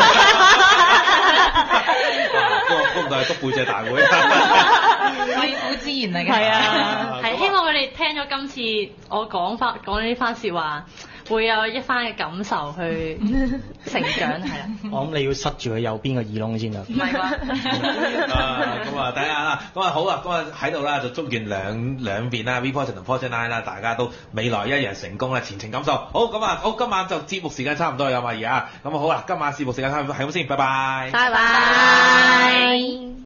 都唔係督背脊大會， 肺腑之言嚟嘅。 係啊，係希望佢哋聽咗今次我講翻講呢番説話，會有一番嘅感受去成長，係啦。 我諗你要塞住佢右邊個耳窿先得。 唔係啩？ 啊，咁啊，睇下啦，咁啊好啊，咁啊喺度啦，就祝願兩兩邊啦 V Project 同 Project Line 啦，大家都未來一日成功啦，前程錦繡。好，咁啊，好，今晚就節目時間差唔多有嘛而家，咁啊好啦，今晚節目時間差唔多係咁先，拜拜。 拜拜。